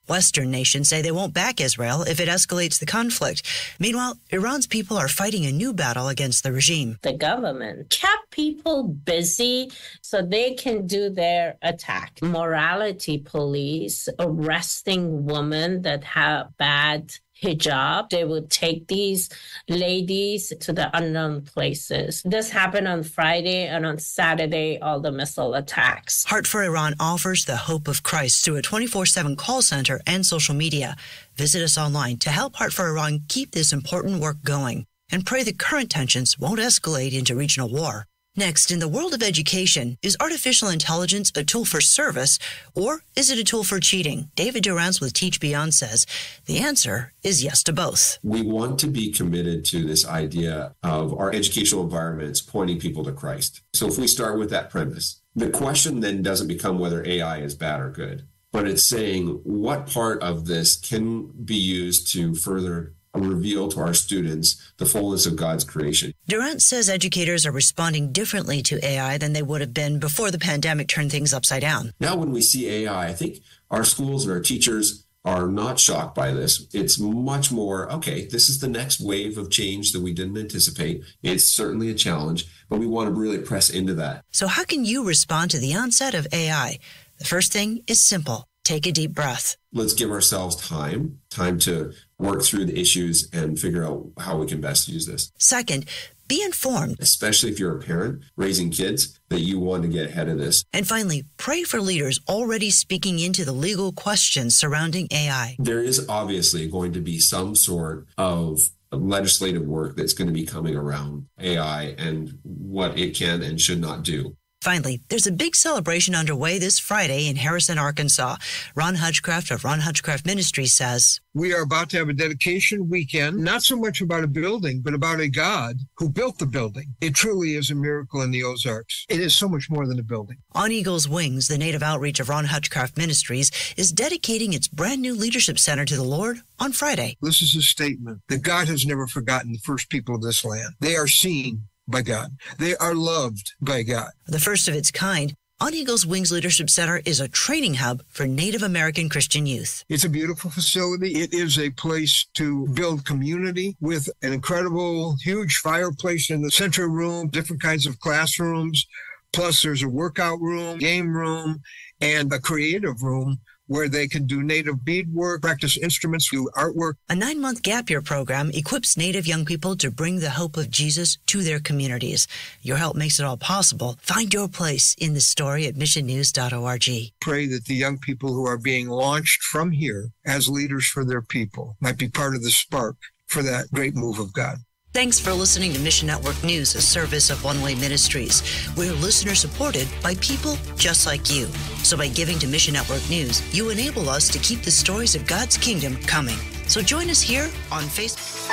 Western nations say they won't back Israel if it escalates the conflict. Meanwhile, Iran's people are fighting a new battle against the regime. The government kept people busy so they can do their attack. Morality police arresting women that have bad hijab. They would take these ladies to the unknown places. This happened on Friday, and on Saturday, all the missile attacks. Heart for Iran offers the hope of Christ through a 24/7 call center and social media. Visit us online to help Heart for Iran keep this important work going and pray the current tensions won't escalate into regional war. Next, in the world of education, is artificial intelligence a tool for service, or is it a tool for cheating? David Durance with Teach Beyond says the answer is yes to both. We want to be committed to this idea of our educational environments pointing people to Christ. So if we start with that premise, the question then doesn't become whether AI is bad or good, but it's saying what part of this can be used to further reveal to our students the fullness of God's creation. Durant says educators are responding differently to AI than they would have been before the pandemic turned things upside down. Now when we see AI, I think our schools and our teachers are not shocked by this. It's much more, okay, this is the next wave of change that we didn't anticipate. It's certainly a challenge, but we want to really press into that. So how can you respond to the onset of AI? The first thing is simple. Take a deep breath. Let's give ourselves time to work through the issues and figure out how we can best use this. Second, be informed. Especially if you're a parent raising kids, that you want to get ahead of this. And finally, pray for leaders already speaking into the legal questions surrounding AI. There is obviously going to be some sort of legislative work that's going to be coming around AI and what it can and should not do. Finally, there's a big celebration underway this Friday in Harrison, Arkansas. Ron Hutchcraft of Ron Hutchcraft Ministries says, we are about to have a dedication weekend, not so much about a building, but about a God who built the building. It truly is a miracle in the Ozarks. It is so much more than a building. On Eagle's Wings, the native outreach of Ron Hutchcraft Ministries is dedicating its brand new leadership center to the Lord on Friday. This is a statement that God has never forgotten the first people of this land. They are seen by God. They are loved by God. The first of its kind, On Eagle's Wings Leadership Center is a training hub for Native American Christian youth. It's a beautiful facility. It is a place to build community with an incredible, huge fireplace in the center room, different kinds of classrooms. Plus, there's a workout room, game room, and a creative room where they can do native beadwork, practice instruments, do artwork. A 9-month gap year program equips Native young people to bring the hope of Jesus to their communities. Your help makes it all possible. Find your place in the story at missionnews.org. Pray that the young people who are being launched from here as leaders for their people might be part of the spark for that great move of God. Thanks for listening to Mission Network News, a service of One Way Ministries. We're listener supported by people just like you. So by giving to Mission Network News, you enable us to keep the stories of God's kingdom coming. So join us here on Facebook.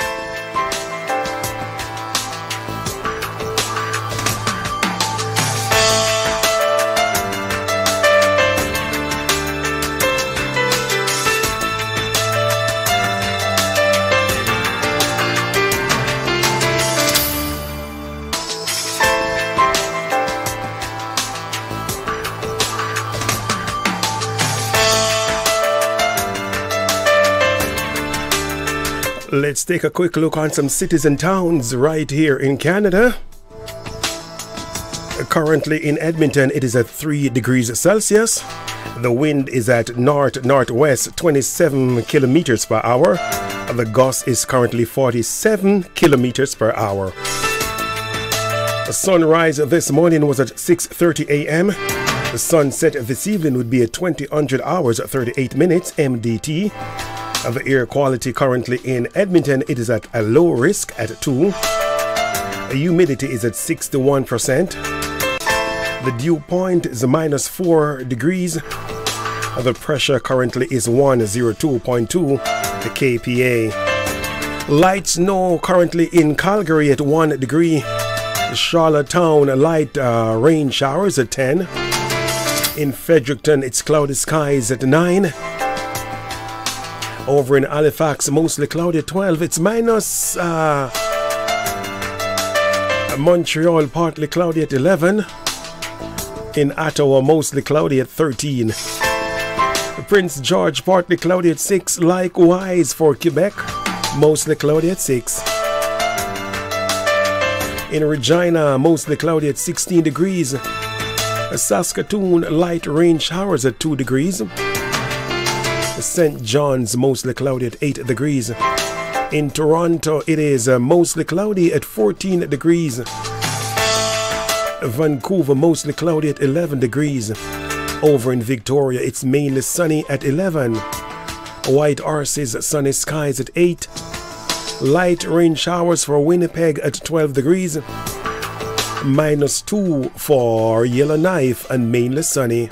Let's take a quick look on some cities and towns right here in Canada. Currently in Edmonton, it is at 3 degrees Celsius. The wind is at north-northwest, 27 kilometers per hour. The gust is currently 47 kilometers per hour. The sunrise this morning was at 6:30 a.m. The sunset this evening would be at 2000 hours 38 minutes MDT. The air quality currently in Edmonton, it is at a low risk at 2. The humidity is at 61%. The dew point is minus 4 degrees. The pressure currently is 102.2 kPa. Light snow currently in Calgary at 1 degree. Charlottetown, light rain showers at 10. In Fredericton, it's cloudy skies at 9. Over in Halifax, mostly cloudy at 12. It's minus Montreal, partly cloudy at 11. In Ottawa, mostly cloudy at 13. Prince George, partly cloudy at 6. Likewise for Quebec, mostly cloudy at 6. In Regina, mostly cloudy at 16 degrees. Saskatoon, light rain showers at 2 degrees. St. John's, mostly cloudy at 8 degrees. In Toronto, it is mostly cloudy at 14 degrees. Vancouver, mostly cloudy at 11 degrees. Over in Victoria, it's mainly sunny at 11. White Horses, sunny skies at 8. Light rain showers for Winnipeg at 12 degrees. -2 for Yellowknife and mainly sunny.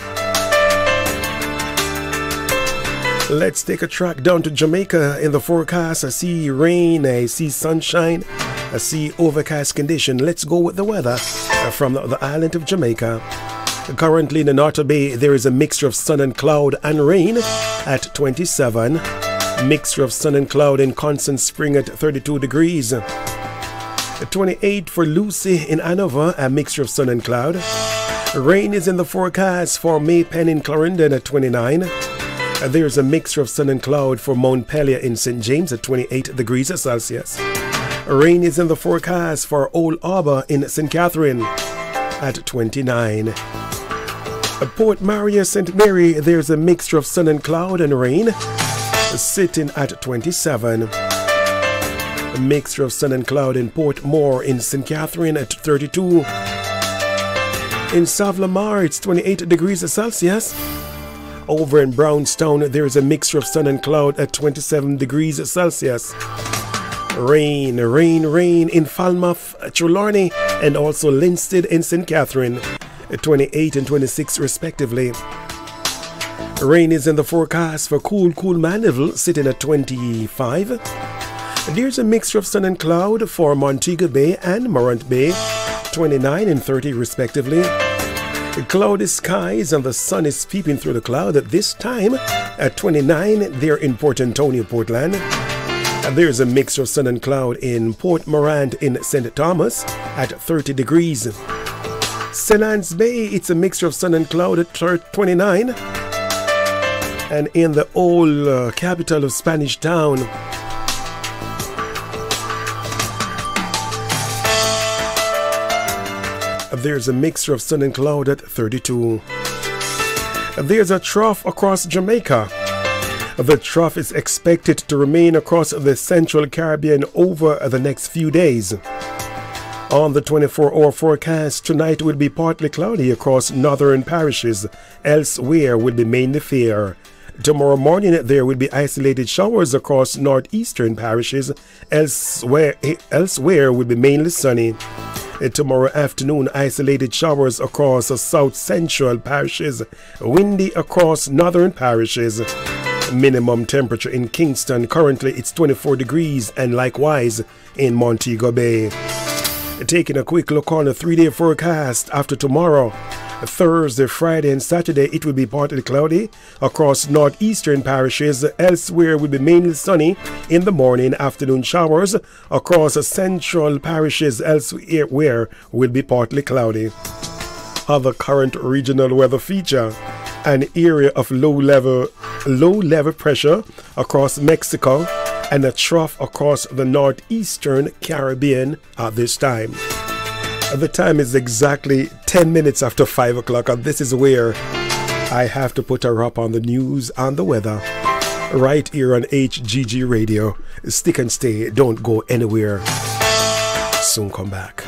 Let's take a track down to Jamaica. In the forecast, I see rain, I see sunshine, I see overcast condition. Let's go with the weather from the island of Jamaica. Currently in the North Bay, there is a mixture of sun and cloud and rain at 27. Mixture of sun and cloud in Constant Spring at 32 degrees. 28 for Lucy in Hanover, a mixture of sun and cloud. Rain is in the forecast for Maypen in Clarendon at 29. There's a mixture of sun and cloud for Montpelier in St. James at 28 degrees Celsius. Rain is in the forecast for Old Harbour in St. Catherine at 29. Port Maria, St. Mary, there's a mixture of sun and cloud and rain, sitting at 27. A mixture of sun and cloud in Portmore in St. Catherine at 32. In Savlamar, it's 28 degrees Celsius. Over in Brownstown, there is a mixture of sun and cloud at 27 degrees Celsius. Rain, rain, rain in Falmouth, Trelawney, and also Linstead in St. Catherine at 28 and 26 respectively. Rain is in the forecast for Cool Mandeville, sitting at 25. There's a mixture of sun and cloud for Montego Bay and Morant Bay, 29 and 30 respectively. Cloudy skies and the sun is peeping through the cloud at this time at 29 there in Port Antonio, Portland. And there's a mixture of sun and cloud in Port Morant in St. Thomas at 30 degrees. St. Anne's Bay, it's a mixture of sun and cloud at 29. And in the old capital of Spanish Town, there's a mixture of sun and cloud at 32. There's a trough across Jamaica. The trough is expected to remain across the Central Caribbean over the next few days. On the 24-hour forecast, tonight will be partly cloudy across northern parishes. Elsewhere will be mainly fair. Tomorrow morning there will be isolated showers across northeastern parishes. Elsewhere will be mainly sunny. Tomorrow afternoon, isolated showers across south central parishes, windy across northern parishes. Minimum temperature in Kingston, currently it's 24 degrees, and likewise in Montego Bay. Taking a quick look on the 3-day forecast after tomorrow. Thursday, Friday, and Saturday, it will be partly cloudy across northeastern parishes. Elsewhere will be mainly sunny in the morning. Afternoon showers across central parishes. Elsewhere will be partly cloudy. Other current regional weather feature: an area of low level pressure across Mexico and a trough across the northeastern Caribbean at this time. The time is exactly 10 minutes after 5 o'clock, and this is where I have to put a wrap on the news and the weather right here on HGG Radio. Stick and stay, don't go anywhere. Soon come back.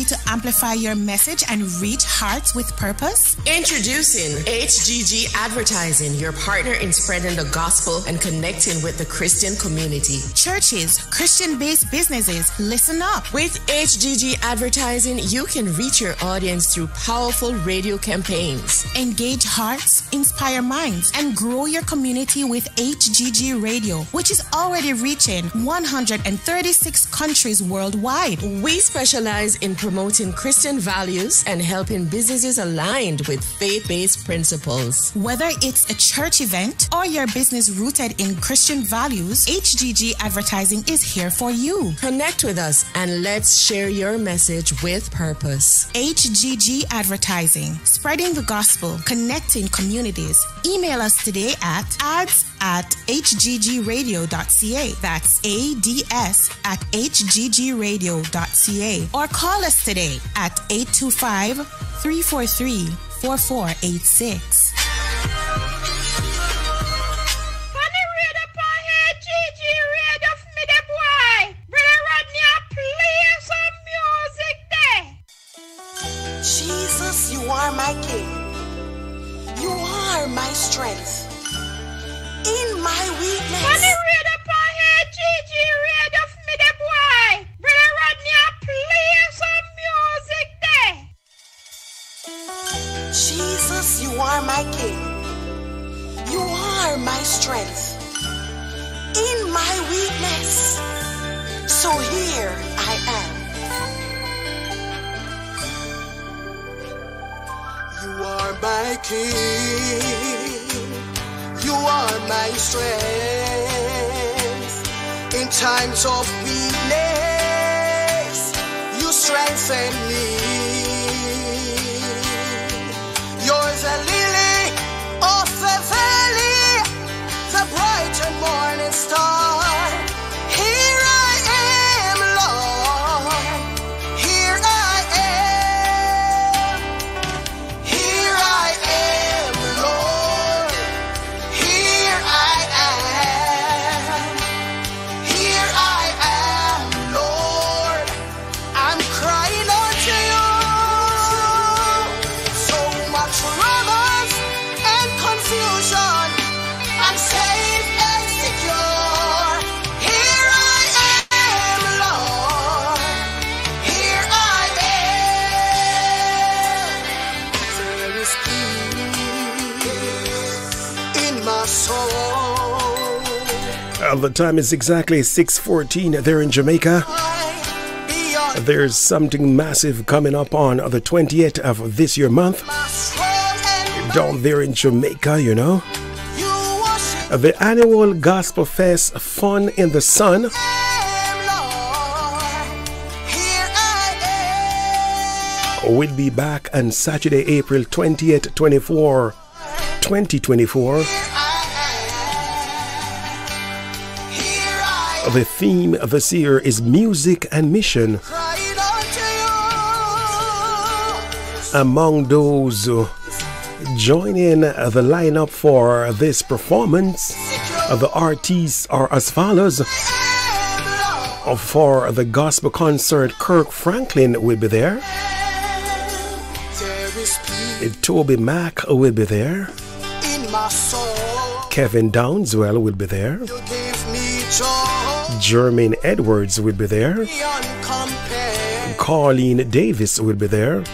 ready to amplify your message and reach hearts with purpose? Introducing HGG Advertising, your partner in spreading the gospel and connecting with the Christian community. Churches, Christian-based businesses, listen up. With HGG Advertising, you can reach your audience through powerful radio campaigns. Engage hearts, inspire minds, and grow your community with HGG Radio, which is already reaching 136 countries worldwide. We specialize in promoting Christian values and helping businesses aligned with faith-based principles. Whether it's a church event or your business rooted in Christian values, HGG Advertising is here for you. Connect with us and let's share your message with purpose. HGG Advertising, spreading the gospel, connecting communities. Email us today at ads@hggradio.ca. That's ads@hggradio.ca. Or call us today at 825-343-4486. Jesus, you are my King. You are my strength. In my weakness. Jesus, you are my King. You are my strength. In my weakness. So here I am. You are my King. You are my strength. In times of weakness, you strengthen me. You're the lily of the valley, the bright and morning star. Here I am, Lord. Here I am. Here I am, Lord. Here I am. Here I am, Lord. I'm crying out to you. So much troubles and confusion. I'm safe and secure. Here I am, Lord. Here I am. There is peace in my soul. The time is exactly 6:14 there in Jamaica. There's something massive coming up on the 20th of this year month. Down there in Jamaica, you know. The annual Gospel Fest Fun in the Sun will be back on Saturday, April 20th, 2024. The theme this year is music and mission. Among those joining the lineup for this performance, the artists are as follows. For the gospel concert, Kirk Franklin will be there. Toby Mac will be there. Kevin Downswell will be there. Jermaine Edwards will be there. Colleen Davis will be there.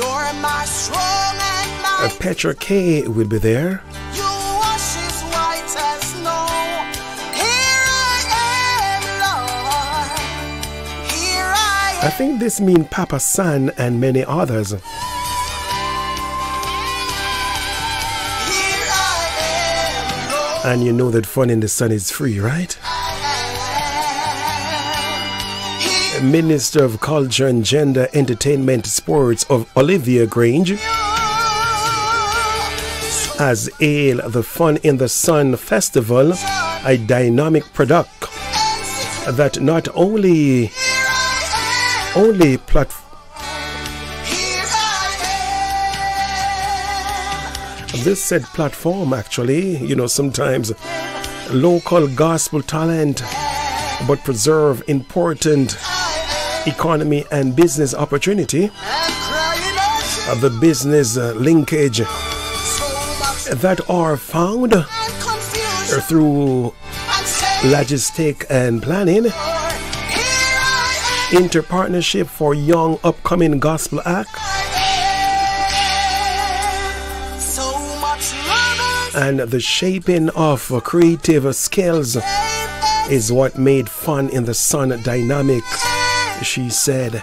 Petra Kay will be there. I think this means Papa San and many others. And you know that Fun in the Sun is free, right? Minister of Culture and Gender, Entertainment, Sports of Olivia Grange has hailed the Fun in the Sun Festival a dynamic product that not only this said platform, actually, you know, sometimes local gospel talent, but preserve important economy and business opportunity, the business linkage that are found through logistic and planning, interpartnership for young upcoming gospel act, and the shaping of creative skills is what made Fun in the Sun dynamic, she said.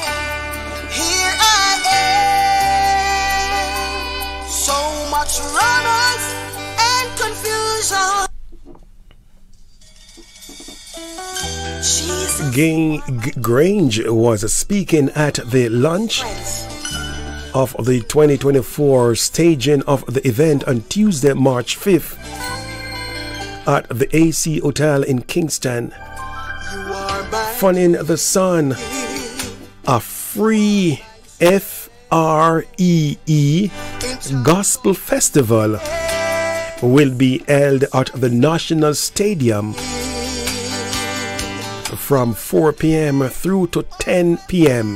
Grange was speaking at the launch of the 2024 staging of the event on Tuesday, March 5th at the AC Hotel in Kingston. Fun in the Sun, a free FREE gospel festival, will be held at the National Stadium from 4 p.m. through to 10 p.m.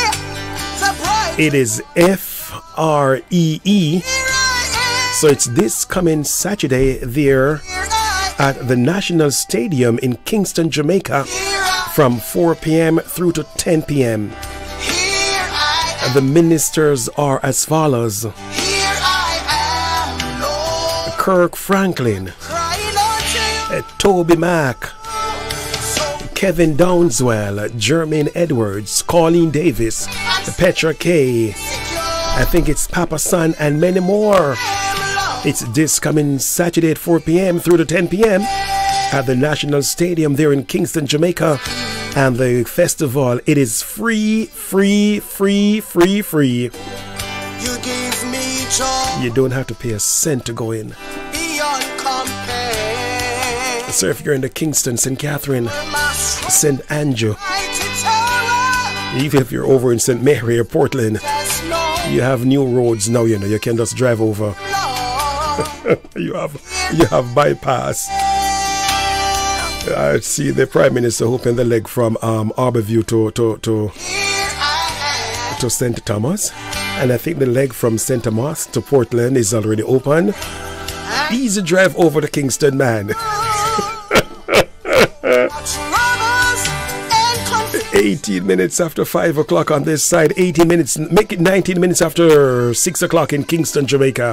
It is FREE, so it's this coming Saturday there at the National Stadium in Kingston, Jamaica from 4 p.m. through to 10 p.m. The ministers are as follows: Kirk Franklin, Toby Mack, Kevin Downswell, Jermaine Edwards, Colleen Davis, Petra Kay, I think it's Papa San, and many more. It's this coming Saturday at 4 p.m. through to 10 p.m. at the National Stadium there in Kingston, Jamaica. And the festival, it is free. You gave me joy. You don't have to pay a cent to go in. Beyond compare. So if you're in the Kingston, St. Catherine, St. Andrew, even if you're over in St. Mary or Portland, you have new roads now, you know, you can just drive over. you have bypass. I see the Prime Minister opened the leg from Harborview to St. Thomas, and I think the leg from St. Thomas to Portland is already open. Easy drive over to Kingston, man. 18 minutes after 5 o'clock on this side, 18 minutes, make it 19 minutes after 6 o'clock in Kingston, Jamaica.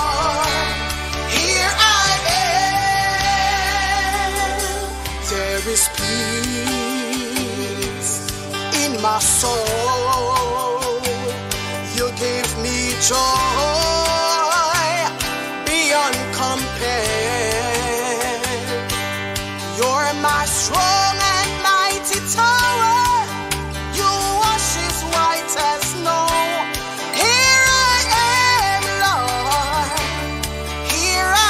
There is peace in my soul. You gave me joy beyond compare. You're my strong and mighty tower. You wash as white as snow. Here I am, Lord. Here I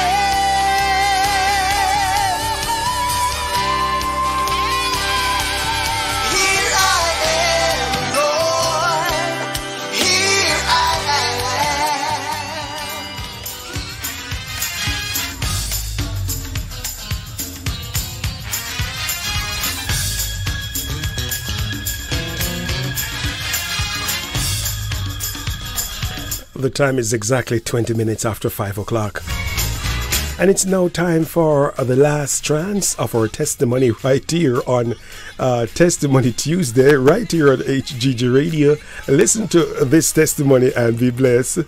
The time is exactly 20 minutes after 5 o'clock. And it's now time for the last trance of our testimony right here on Testimony Tuesday, right here on HGG Radio. Listen to this testimony and be blessed.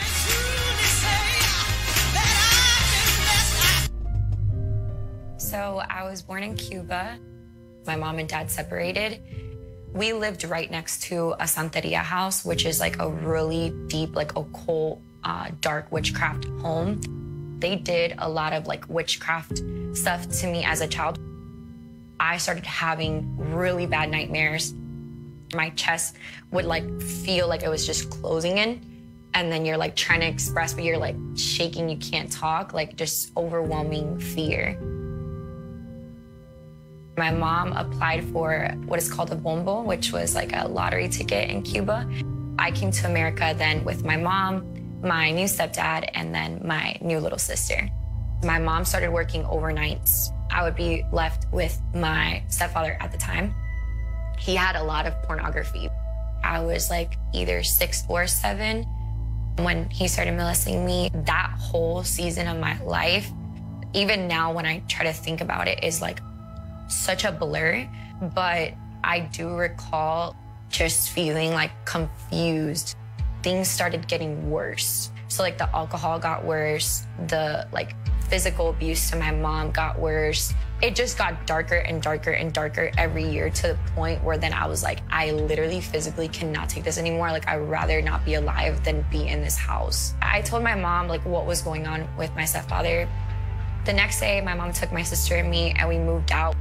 So I was born in Cuba. My mom and dad separated. We lived right next to a Santeria house, which is like a really deep, like occult, dark witchcraft home. They did a lot of like witchcraft stuff to me as a child. I started having really bad nightmares. My chest would like feel like it was just closing in. And then you're like trying to express, but you're like shaking, you can't talk, like just overwhelming fear. My mom applied for what is called a bombo, which was like a lottery ticket in Cuba. I came to America then with my mom, my new stepdad, and then my new little sister. My mom started working overnights. I would be left with my stepfather at the time. he had a lot of pornography. I was like either 6 or 7 when he started molesting me. That whole season of my life, even now when I try to think about it, is like such a blur. But I do recall just feeling like confused. Things started getting worse. So like the alcohol got worse, the like physical abuse to my mom got worse. It just got darker and darker and darker every year, to the point where then I was like, I literally physically cannot take this anymore. Like, I'd rather not be alive than be in this house. I told my mom like what was going on with my stepfather. The next day, my mom took my sister and me and we moved out.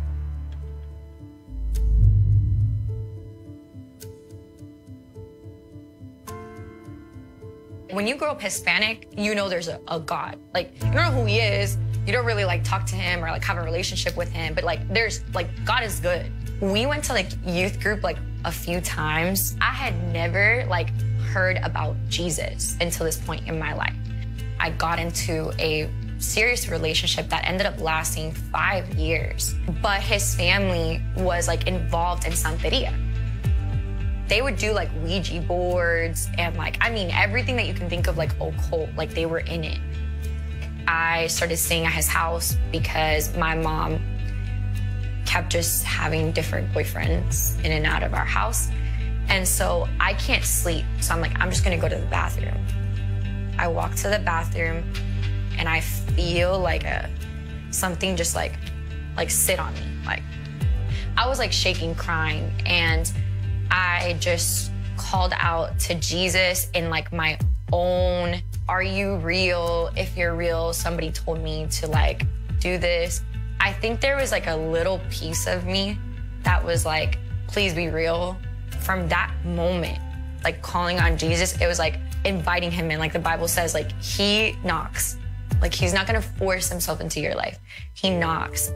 When you grow up Hispanic, you know there's a God. Like, you don't know who he is. You don't really like talk to him or like have a relationship with him, but like there's like, God is good. We went to like youth group like a few times. I had never like heard about Jesus until this point in my life. I got into a serious relationship that ended up lasting 5 years, but his family was like involved in Santeria. They would do like Ouija boards and like, I mean, everything that you can think of like occult, like they were in it. I started staying at his house because my mom kept just having different boyfriends in and out of our house. And so I can't sleep. So I'm like, I'm just gonna go to the bathroom. I walk to the bathroom and I feel like something just like sit on me. Like I was like shaking, crying, and I just called out to Jesus in like my own, are you real? If you're real, somebody told me to like do this. I think there was like a little piece of me that was like, please be real. From that moment, like calling on Jesus, it was like inviting him in. Like the Bible says, like he knocks. Like he's not gonna force himself into your life. He knocks.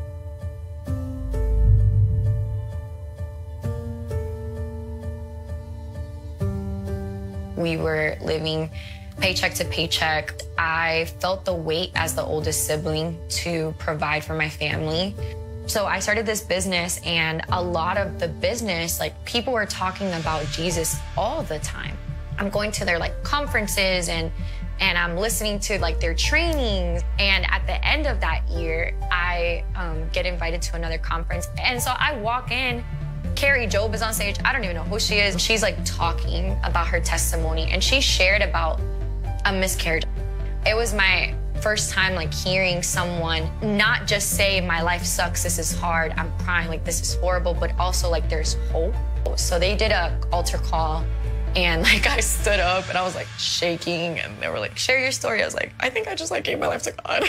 We were living paycheck to paycheck. I felt the weight as the oldest sibling to provide for my family. So I started this business, and a lot of the business, like people were talking about Jesus all the time. I'm going to their like conferences and I'm listening to like their trainings. And at the end of that year, I get invited to another conference. And so I walk in, Carrie Job is on stage. I don't even know who she is. She's like talking about her testimony, and she shared about a miscarriage. It was my first time like hearing someone not just say my life sucks, this is hard, I'm crying, like this is horrible, but also like there's hope. So they did a altar call, and like I stood up and I was like shaking, and they were like, share your story. I was like, I think I just like gave my life to God.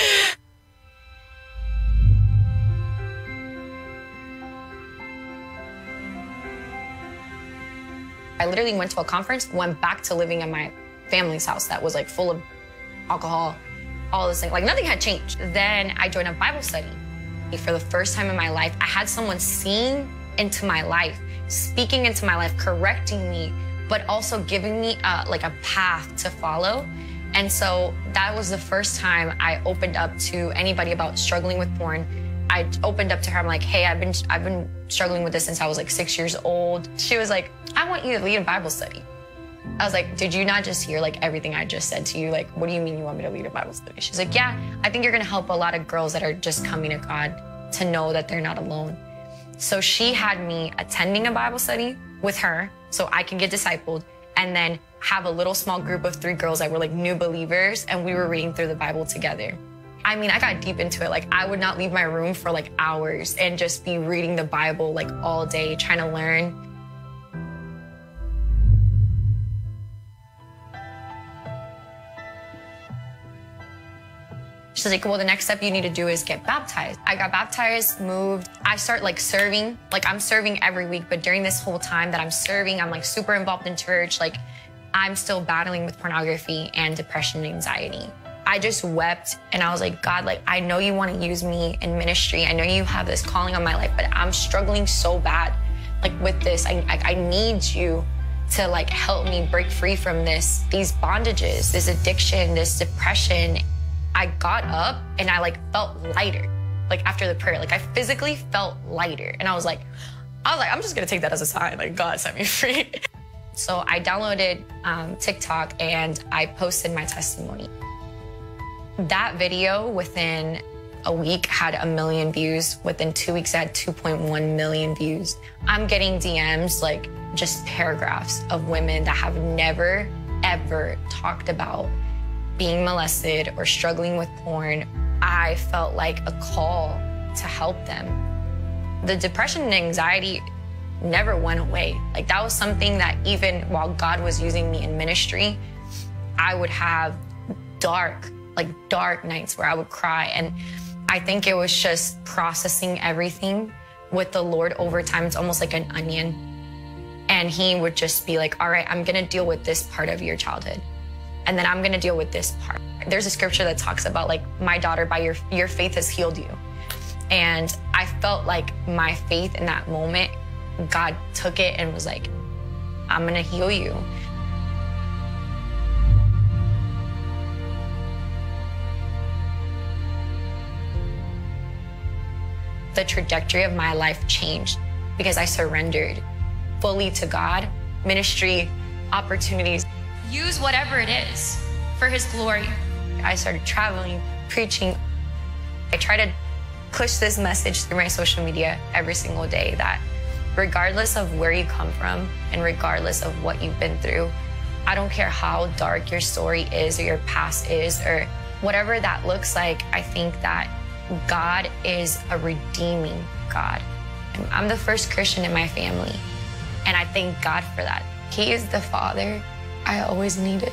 I literally went to a conference, went back to living in my family's house that was like full of alcohol, all this thing, like nothing had changed. Then I joined a Bible study. For the first time in my life, I had someone seeing into my life, speaking into my life, correcting me, but also giving me like a path to follow. And so that was the first time I opened up to anybody about struggling with porn. I opened up to her. I'm like, hey, I've been struggling with this since I was like 6 years old. She was like, I want you to lead a Bible study. I was like, did you not just hear like everything I just said to you? Like, what do you mean you want me to lead a Bible study? She's like, yeah, I think you're gonna help a lot of girls that are just coming to God to know that they're not alone. So she had me attending a Bible study with her so I can get discipled, and then have a little small group of 3 girls that were like new believers, and we were reading through the Bible together. I mean, I got deep into it. Like, I would not leave my room for like hours and just be reading the Bible like all day, trying to learn. She's like, well, the next step you need to do is get baptized. I got baptized, moved. I start like serving. Like, I'm serving every week, but during this whole time that I'm serving, I'm like super involved in church. Like, I'm still battling with pornography and depression and anxiety. I just wept, and I was like, God, like, I know you want to use me in ministry. I know you have this calling on my life, but I'm struggling so bad, like, with this. I need you to like help me break free from these bondages, this addiction, this depression. I got up and I like felt lighter, like after the prayer, like I physically felt lighter. And I was like, I was like, I'm just gonna take that as a sign, like God set me free. So I downloaded TikTok and I posted my testimony. That video within a week had 1 million views. Within 2 weeks, it had 2.1 million views. I'm getting DMs, like just paragraphs of women that have never, ever talked about being molested or struggling with porn. I felt like a call to help them. The depression and anxiety never went away. Like that was something that even while God was using me in ministry, I would have dark nights where I would cry. And I think it was just processing everything with the Lord over time. It's almost like an onion. And he would just be like, all right, I'm gonna deal with this part of your childhood. And then I'm gonna deal with this part. There's a scripture that talks about like, my daughter, by your faith has healed you. And I felt like my faith in that moment, God took it and was like, I'm gonna heal you. The trajectory of my life changed because I surrendered fully to God, ministry, opportunities. Use whatever it is for his glory. I started traveling, preaching. I try to push this message through my social media every single day that regardless of where you come from and regardless of what you've been through, I don't care how dark your story is or your past is or whatever that looks like, I think that God is a redeeming God. I'm the first Christian in my family, and I thank God for that. He is the Father I always needed.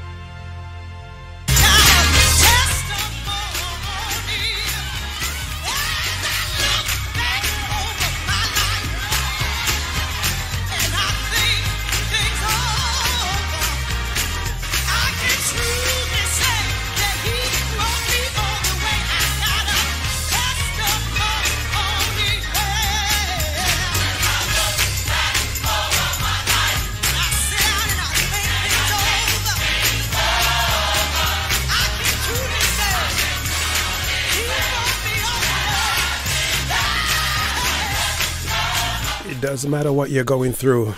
It doesn't matter what you're going through.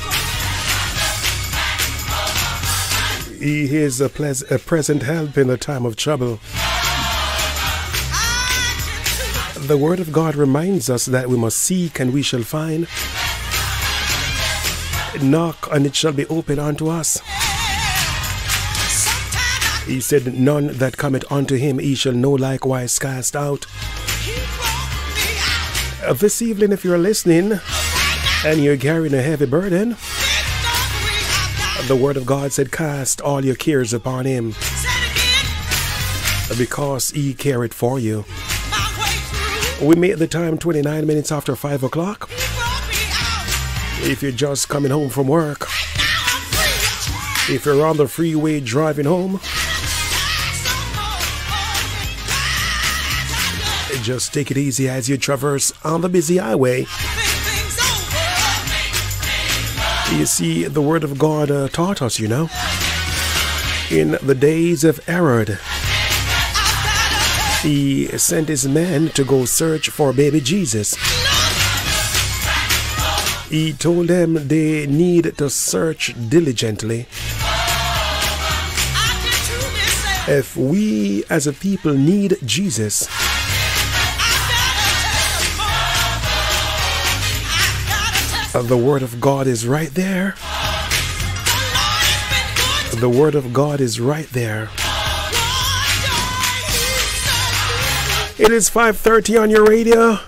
He is a present help in a time of trouble. The Word of God reminds us that we must seek and we shall find. Knock and it shall be opened unto us. He said, none that cometh unto him he shall no likewise cast out. This evening, if you're listening and you're carrying a heavy burden, the Word of God said, cast all your cares upon him because he careth for you. We made the time 29 minutes after 5 o'clock. If you're just coming home from work, if you're on the freeway driving home, just take it easy as you traverse on the busy highway. You see, the Word of God taught us, you know, in the days of Herod, he sent his men to go search for baby Jesus. He told them they need to search diligently. If we as a people need Jesus, the Word of God is right there. The Word of God is right there. It is 5:30 on your radio.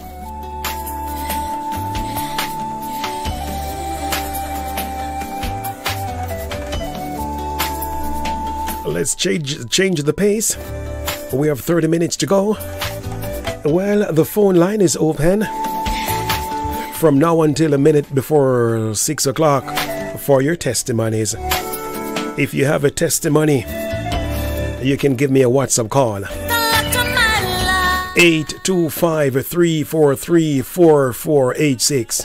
Let's change the pace. We have 30 minutes to go. Well, the phone line is open from now until a minute before 6 o'clock for your testimonies. If you have a testimony, you can give me a WhatsApp call. 825-343-4486.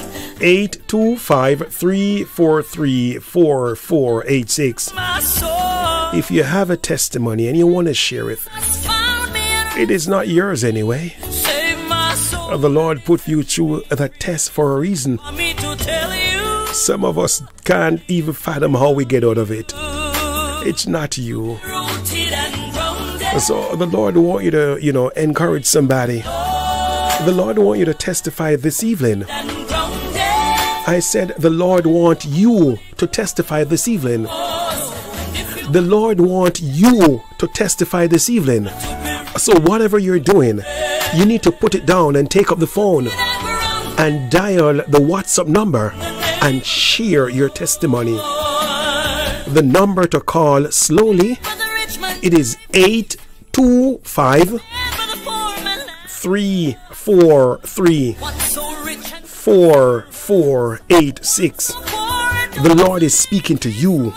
825-343-4486. If you have a testimony and you want to share it, it is not yours anyway. The Lord put you through that test for a reason. Some of us can't even fathom how we get out of it. It's not you. So the Lord wants you to, encourage somebody. The Lord wants you to testify this evening. I said the Lord wants you to testify this evening. The Lord wants you to testify this evening. So whatever you're doing, you need to put it down and take up the phone and dial the WhatsApp number and share your testimony. The number to call slowly, it is 825 343 4486. The Lord is speaking to you.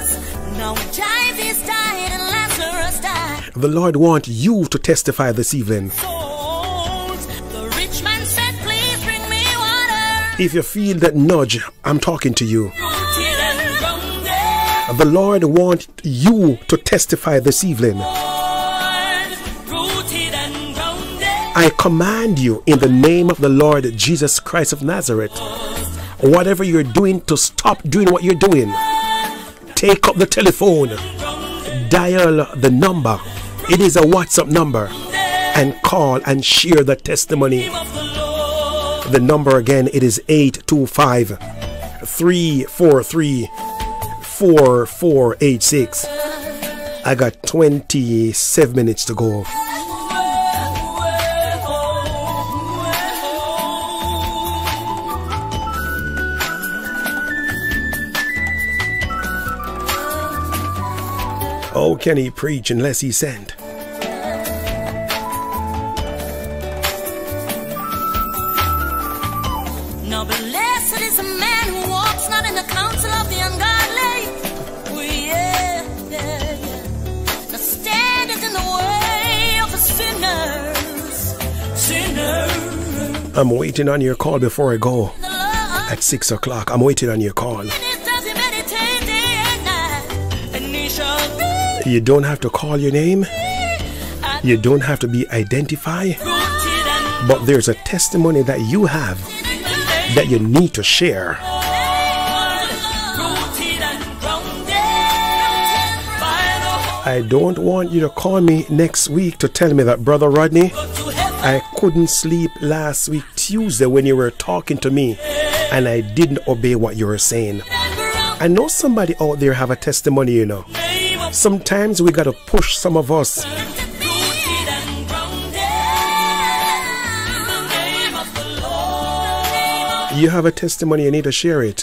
The Lord wants you to testify this evening. If you feel that nudge, I'm talking to you. The Lord wants you to testify this evening. I command you in the name of the Lord Jesus Christ of Nazareth, whatever you're doing, to stop doing what you're doing. Take up the telephone, dial the number. It is a WhatsApp number, and call and share the testimony. The number again, it is 825 343 4486. I got 27 minutes to go. How can he preach unless he's sent? Now blessed is a man who walks not in the counsel of the ungodly. Oh, yeah. That standeth in the way of the sinners. I'm waiting on your call before I go. At 6 o'clock, I'm waiting on your call. You don't have to call your name. You don't have to be identified. But there's a testimony that you have that you need to share. I don't want you to call me next week to tell me that, Brother Rodney, I couldn't sleep last week Tuesday when you were talking to me and I didn't obey what you were saying. I know somebody out there have a testimony, you know. Sometimes we gotta push some of us. You have a testimony, you need to share it.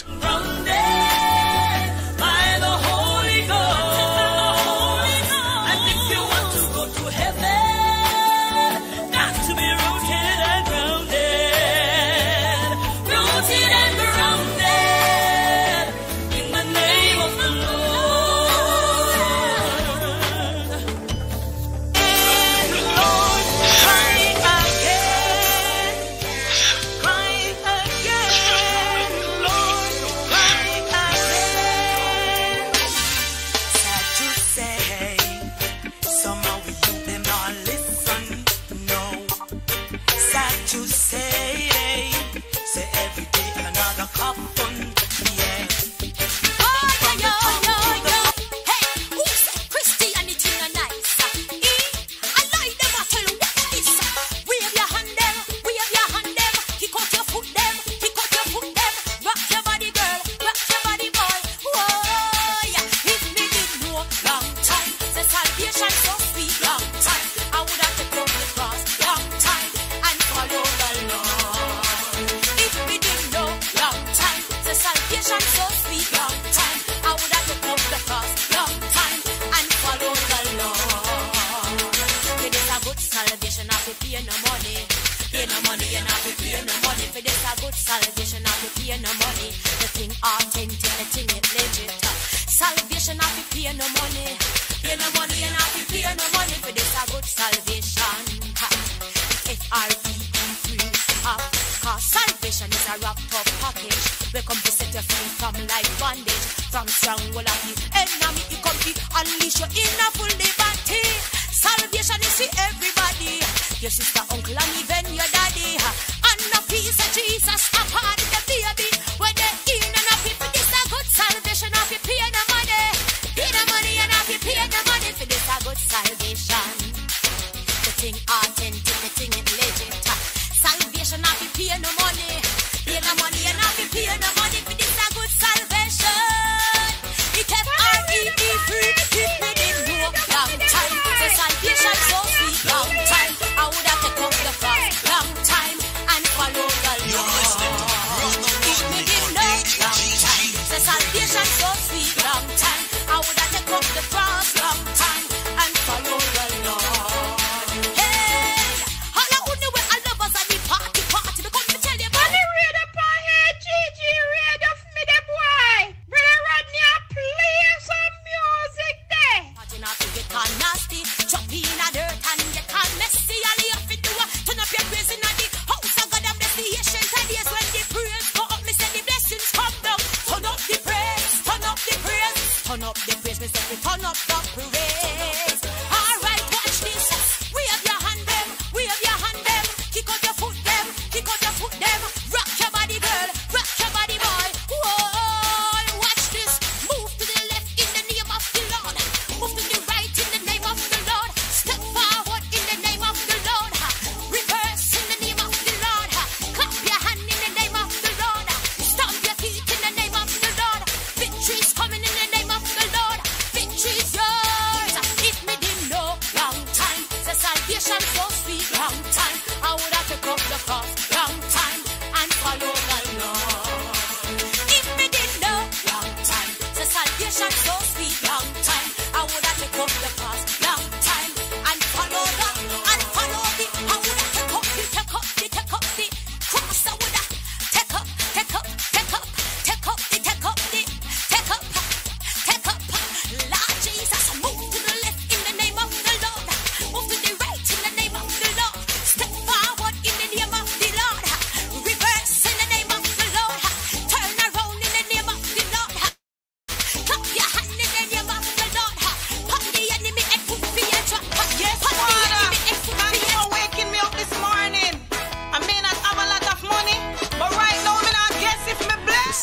Your sister, uncle, and even your daddy.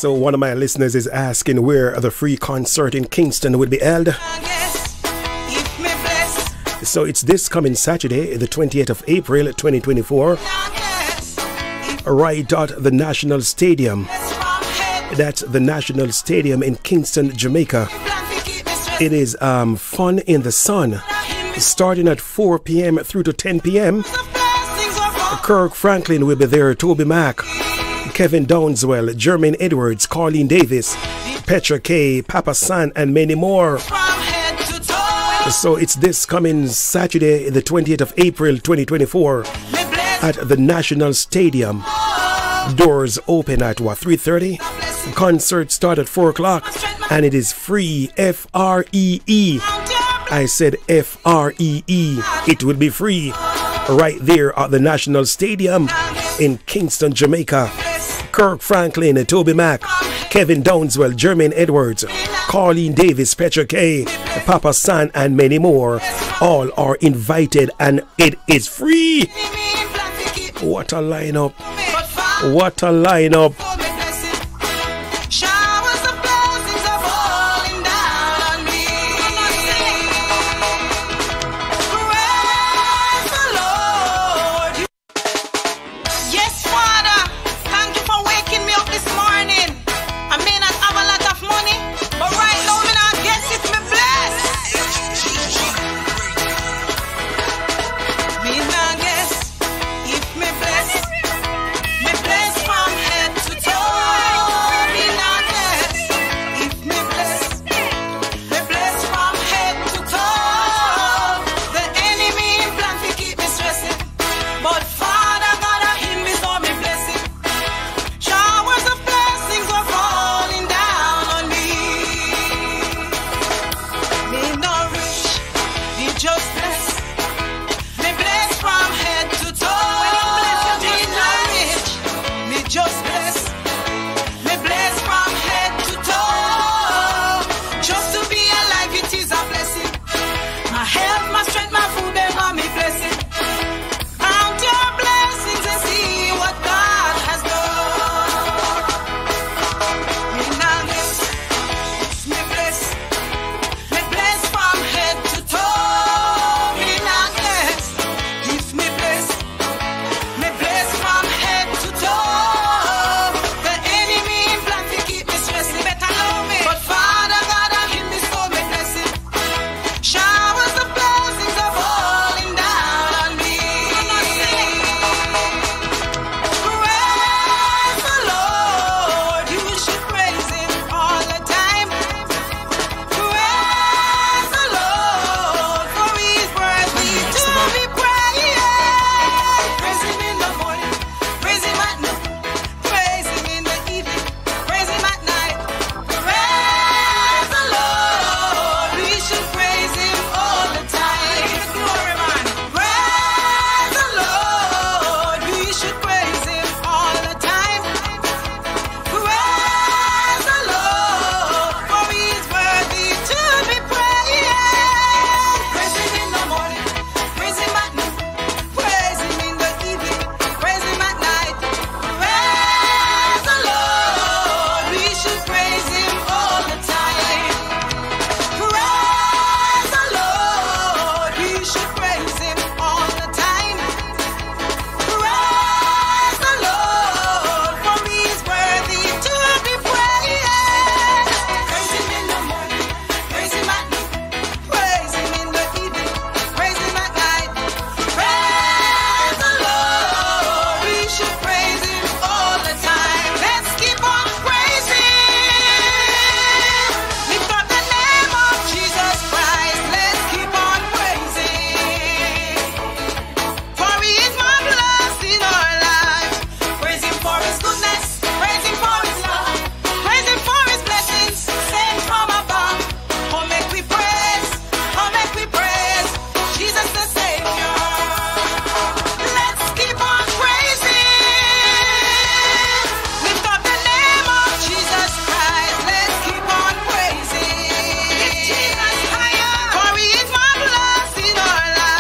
So one of my listeners is asking where the free concert in Kingston will be held. So it's this coming Saturday, the 28th of April, 2024, right at the National Stadium. That's the National Stadium in Kingston, Jamaica. It is Fun in the Sun, starting at 4 p.m. through to 10 p.m. Kirk Franklin will be there, Toby Mac, Kevin Downswell, Jermaine Edwards, Carleen Davis, Petra Kay, Papa San, and many more. So it's this coming Saturday, the 20th of April, 2024, at the National Stadium. Doors open at 3:30. Concert start at 4 o'clock, and it is free. F-R-E-E. I said F-R-E-E. It will be free right there at the National Stadium in Kingston, Jamaica. Kirk Franklin, Toby Mac, Kevin Downswell, Jermaine Edwards, Carleen Davis, Petra Kay, Papa San, and many more. All are invited, and it is free. What a lineup! What a lineup!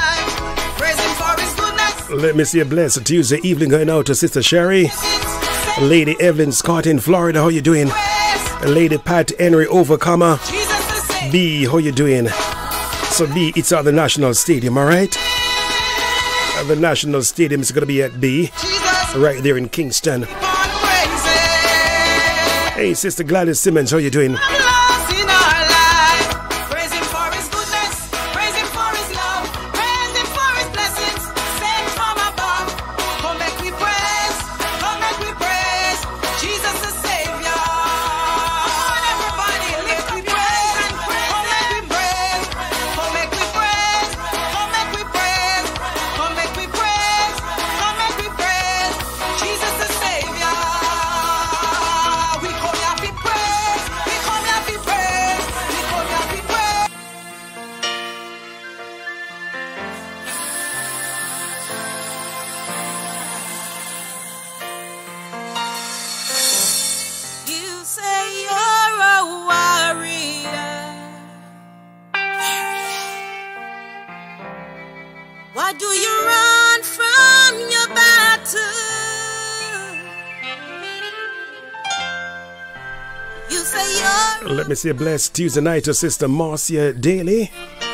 Let me see a blessed Tuesday evening going out to Sister Sherry. Lady Evelyn Scott in Florida, how you doing? Lady Pat Henry Overcomer. B, how you doing? So B, it's at the National Stadium, alright? The National Stadium is going to be at B, right there in Kingston. Hey, Sister Gladys Simmons, how you doing? Let me say a blessed Tuesday night to Sister Marcia Daly.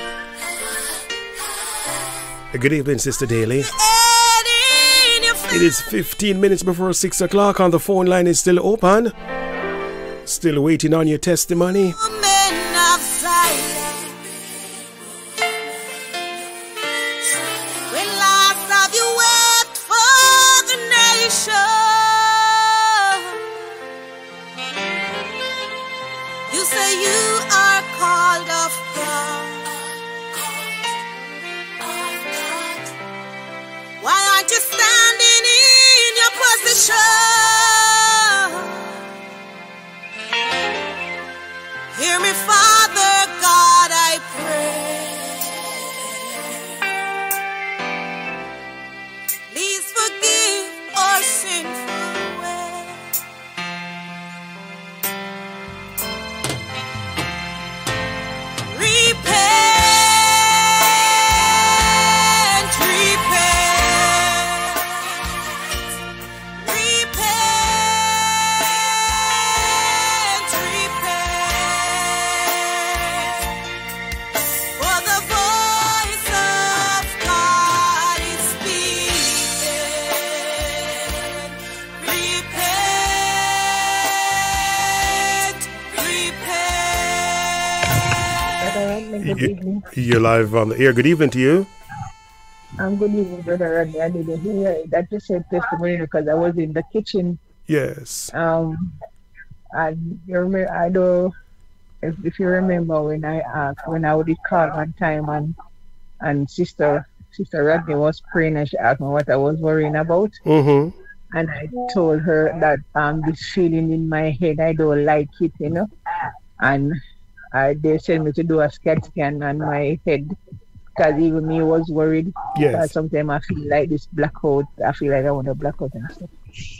Good evening, Sister Daly. It is 15 minutes before 6 o'clock and the phone line is still open. Still waiting on your testimony. Hear me, Father God, I pray. Please forgive our sinful ways. Repent, repent, repent, repent. For the voice of God is speaking. Repent, repent. Good evening. You're live on the air. Good evening to you. Good evening, Brother Rodney. I didn't hear that you said testimony because I was in the kitchen. Yes. And you remember, I don't, if you remember when I asked, when I would call one time and Sister Rodney was praying and she asked me what I was worrying about. Mm-hmm. And I told her that this feeling in my head, I don't like it, you know. And they sent me to do a CAT scan on my head because even me was worried. Yes. Sometimes I feel like this blackout. I feel like I want to black out and stuff.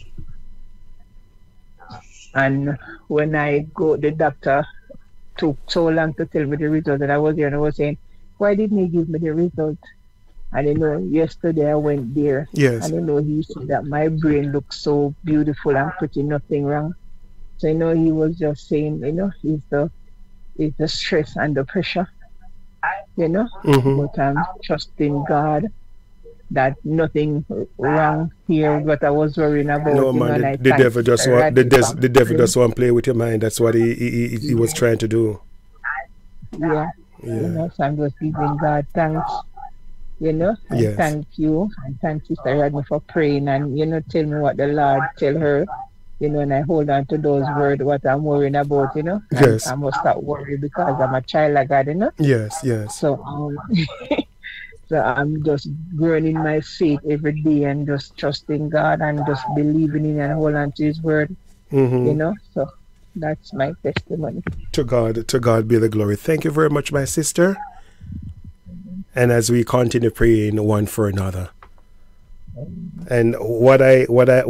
And when I go, the doctor took so long to tell me the result that I was there, and I was saying, why didn't he give me the result? And you know, yesterday I went there. Yes. And you know, he said that my brain looks so beautiful and pretty, nothing wrong. So you know, he was just saying, you know, it's the stress and the pressure, you know. Mm-hmm. But I'm trusting God that nothing wrong here, what I was worrying about. No, man, the devil just want the devil just want to play with your mind. That's what he was trying to do. Yeah. You know, so I'm just giving God thanks, you know, and Yes. thank you, and thank Sister Rodney for praying, and, you know, tell me what the Lord tell her, you know, and I hold on to those words, what I'm worrying about, you know. And Yes. I must stop worrying because I'm a child of God, you know. Yes, yes. So, so I'm just growing in my faith every day and just trusting God and just believing in and holding on to His word, Mm-hmm. you know. So that's my testimony. To God be the glory. Thank you very much, my sister. And as we continue praying one for another. And what I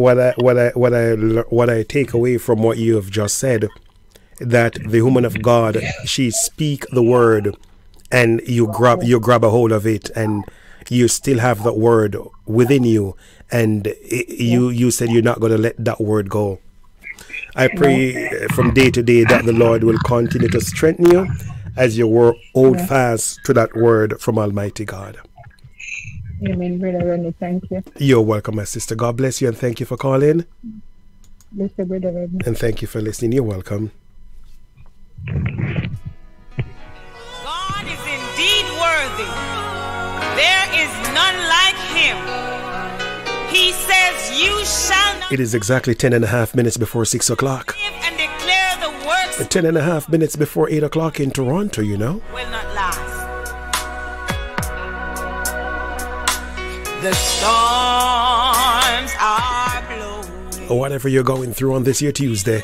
take away from what you have just said, that the woman of God, she speak the word, and you grab a hold of it, and you still have that word within you, and you said you're not going to let that word go. I pray from day to day that the Lord will continue to strengthen you as you hold fast to that word from Almighty God. Amen, Brother Rodney. Thank you. You're welcome, my sister. God bless you, and thank you for calling. Bless you, Brother Rodney. And thank you for listening. You're welcome. God is indeed worthy. There is none like him. He says, you shall not It is exactly 10.5 minutes before 6 o'clock. live and declare the works 10.5 minutes before 8 o'clock in Toronto, you know. will not last. The storms are blowing. Whatever you're going through on this here Tuesday.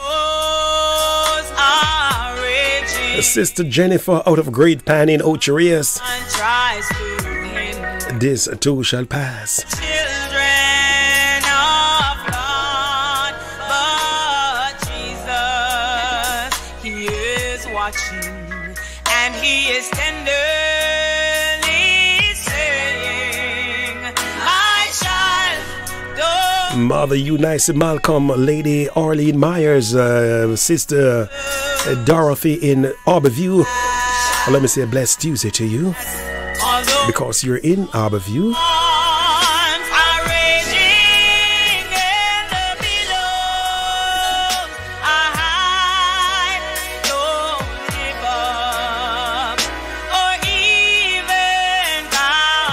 Are raging. Sister Jennifer out of Great Pan in Ocherias. And tries to hinder This too shall pass. children of God. But Jesus, he is watching and he is tenderly saying, my child, don't Mother Eunice Malcolm, Lady Arlene Myers, Sister Dorothy in Arborview. Let me say a blessed Tuesday to you, because you're in Arborview. storms are raging and the billows are high. Don't give up or even bow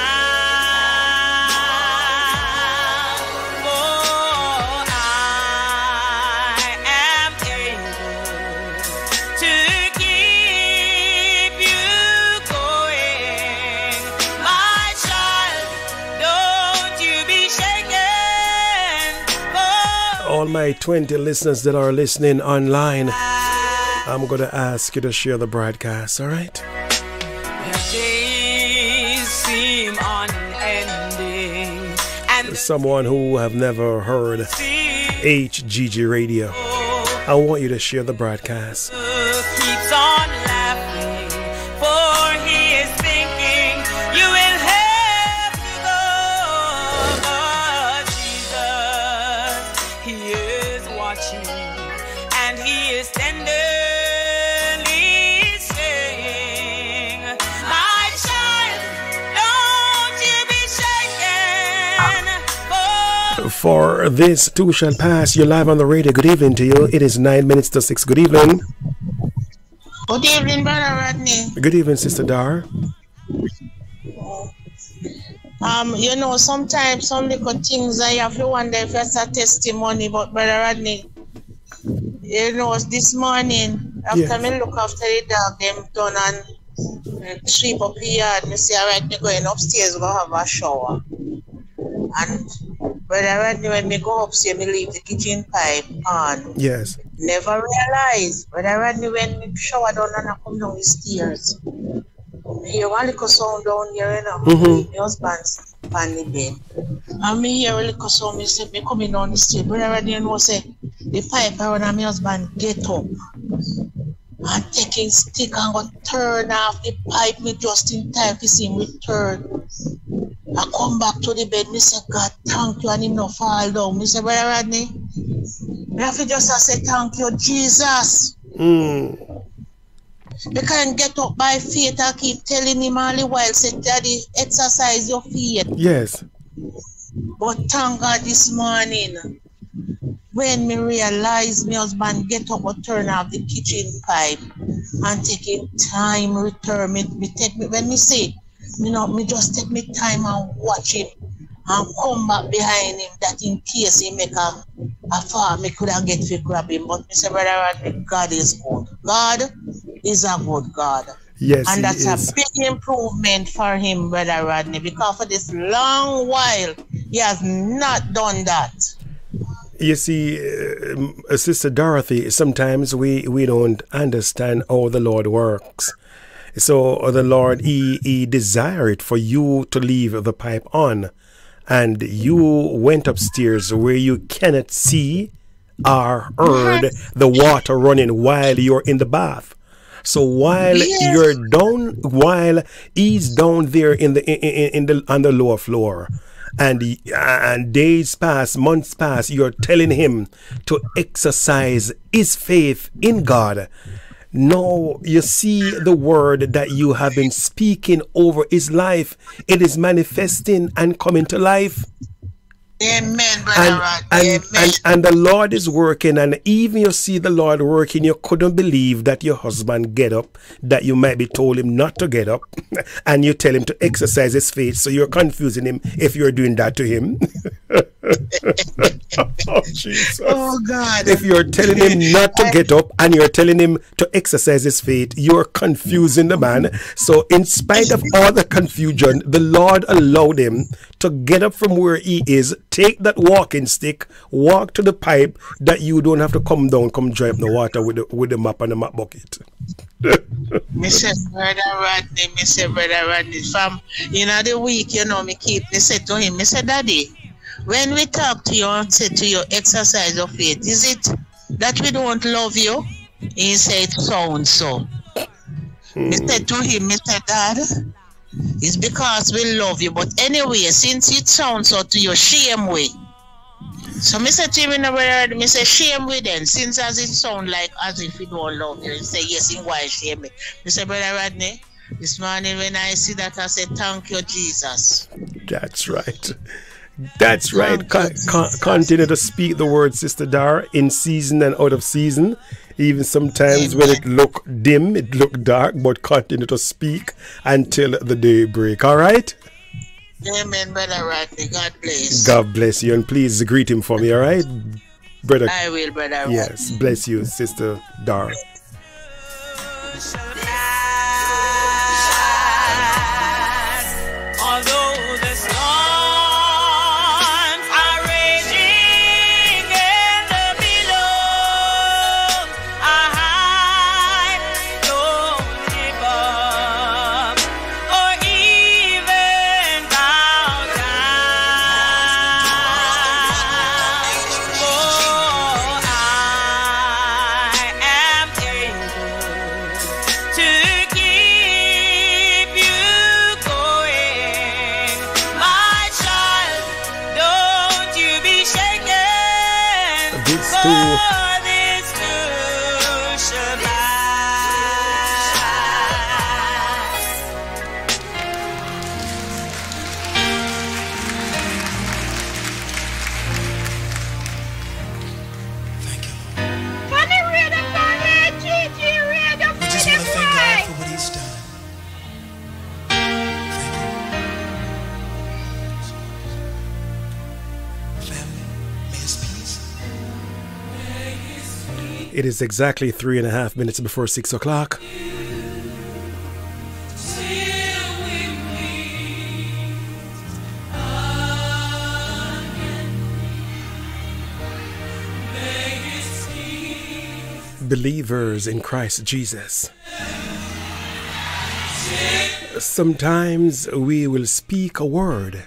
down. For I am able to keep you going. My child, don't you be shaken. All my 20 listeners that are listening online, I'm going to ask you to share the broadcast, all right? The days seem unending, and Someone who have never heard HGG Radio, I want you to share the broadcast. keeps on laughing, for he is thinking you will have to go. But Jesus, he is watching and he is tenderly saying, my child, don't you be shaken. For this too shall pass, you're live on the radio. Good evening to you. It is 9 minutes to 6. Good evening. Good evening, Brother Rodney. Good evening, Sister Dar. You know, sometimes some little things I have to wonder if it's a testimony, but Brother Rodney, you know, this morning, after me look after the dog, them done and sweep up the yard, me say, all right, me going upstairs, go have a shower. And Brother Rodney, when me go upstairs, me leave the kitchen pipe on. Yes. Never realize, Brother Rodney, when me shower down and I come down the stairs, me hear one little sound down here, you know. My husband's on the bed. And me hear a little sound, me say, me coming down the stairs. Brother Rodney, you know, say, the pipe around and my husband get up and taking stick and go turn off the pipe, me just in time to see him return. I come back to the bed, me say, God, thank you, and him no fall down. Me say, Brother Rodney, me have to just say, thank you, Jesus. You can't get up by faith and keep telling him all the while, say, Daddy, exercise your faith. Yes. But thank God this morning, when me realize my husband get up and turn off the kitchen pipe and taking time return, me take me, when me say, you know, me just take me time and watch him and come back behind him, that in case he make a fall, me could have get to grab him. But Mr. Brother Rodney, God is good. God is a good God. Yes, and that's he a is. big improvement for him, Brother Rodney, because for this long while, he has not done that. You see, Sister Dorothy, sometimes we don't understand how the Lord works. So the Lord, he desired for you to leave the pipe on, and you went upstairs where you cannot see or heard the water running while you're in the bath. So while while he's down there in the on the lower floor, and days pass, months pass, you're telling him to exercise his faith in God. Now you see the word that you have been speaking over his life. It is manifesting and coming to life. Amen, brother. And the Lord is working, and even you see the Lord working, you couldn't believe that your husband get up, that you might be told him not to get up, and you tell him to exercise his faith. So you're confusing him if you're doing that to him. Oh, Jesus. Oh, God. If you're telling him not to get up and you're telling him to exercise his faith, you're confusing the man. So in spite of all the confusion, the Lord allowed him to get up from where he is, take that walking stick, walk to the pipe, that you don't have to come down, come dry up the water with the mop and the mop bucket. Mr. Brother Rodney, from the week, me said to him, Mr. Daddy, when we talk to you and say to you exercise of faith, is it that we don't love you? He said, sounds so. I said to him, Mr. Dad, it's because we love you. But anyway, since it sounds so to you, shame we. So I said to him, I say, shame we then, since as it sound like as if we don't love you. He say, yes, in why shame me? I said, Brother Rodney, this morning when I see that, I said, thank you, Jesus. That's right. That's right. Continue to speak the word, Sister Dar, in season and out of season. Even sometimes when it look dim, it look dark, but continue to speak until the day break. All right? Amen, Brother Rodney. God bless. God bless you. And please greet him for me, all right? Brother. I will, Brother Rodney. Yes, bless you, Sister Dar. Although the storms are raging and the billows are high, don't give up or even bow down. For I am able to keep you going, my child. Don't you be shaken, This for too. this too shall pass. We just want to thank God for what He's done. Family, may His peace. It is exactly 3.5 minutes before 6 o'clock. Believers in Christ Jesus. Sometimes we will speak a word,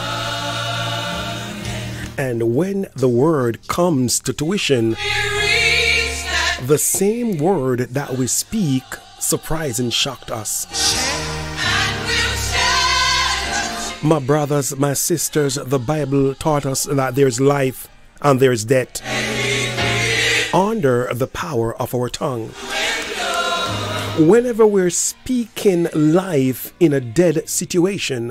and when the word comes to tuition, the same word that we speak surprised and shocked us. My brothers, my sisters, the Bible taught us that there's life and there's death under the power of our tongue. Whenever we're speaking life in a dead situation,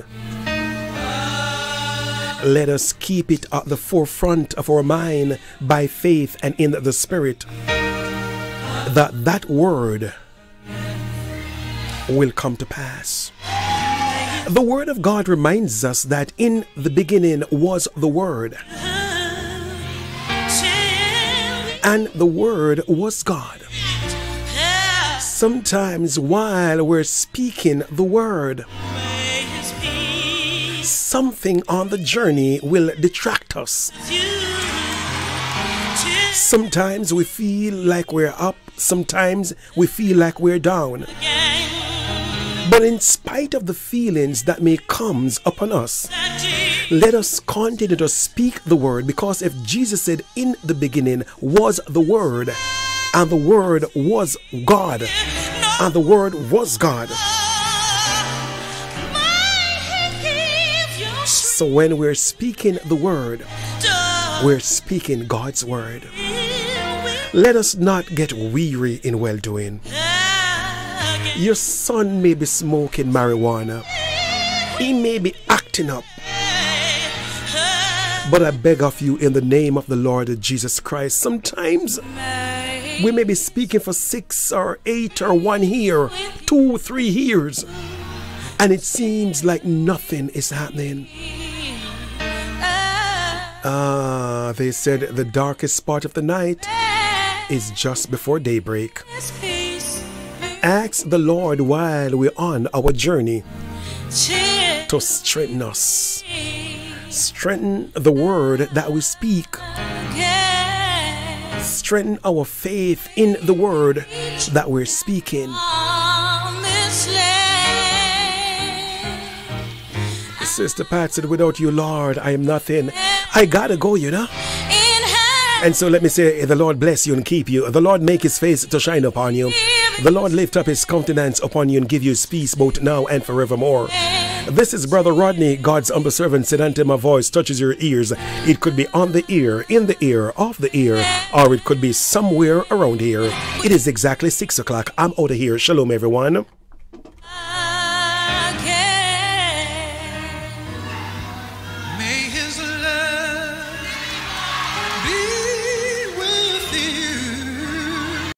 let us keep it at the forefront of our mind by faith and in the Spirit, that word will come to pass. The Word of God reminds us that in the beginning was the Word, and the Word was God. Sometimes while we're speaking the Word, something on the journey will detract us. Sometimes we feel like we're up, sometimes we feel like we're down. But in spite of the feelings that may come upon us, let us continue to speak the word, because if Jesus said in the beginning was the Word, and the Word was God, and the Word was God. So when we're speaking the Word, we're speaking God's Word. Let us not get weary in well-doing. Your son may be smoking marijuana. He may be acting up. But I beg of you in the name of the Lord Jesus Christ, sometimes we may be speaking for 6 or 8 or 1 year, 2, 3 years, and it seems like nothing is happening. They said the darkest spot of the night is just before daybreak. Ask the Lord while we're on our journey to strengthen us. Strengthen the word that we speak. Strengthen our faith in the word that we're speaking. Sister Pat said, without you, Lord, I am nothing. I gotta go, you know. And so let me say, the Lord bless you and keep you. The Lord make his face to shine upon you. The Lord lift up his countenance upon you and give you his peace both now and forevermore. This is Brother Rodney, God's humble servant, said until my voice touches your ears. It could be on the ear, in the ear, off the ear, or it could be somewhere around here. It is exactly 6 o'clock. I'm out of here. Shalom, everyone.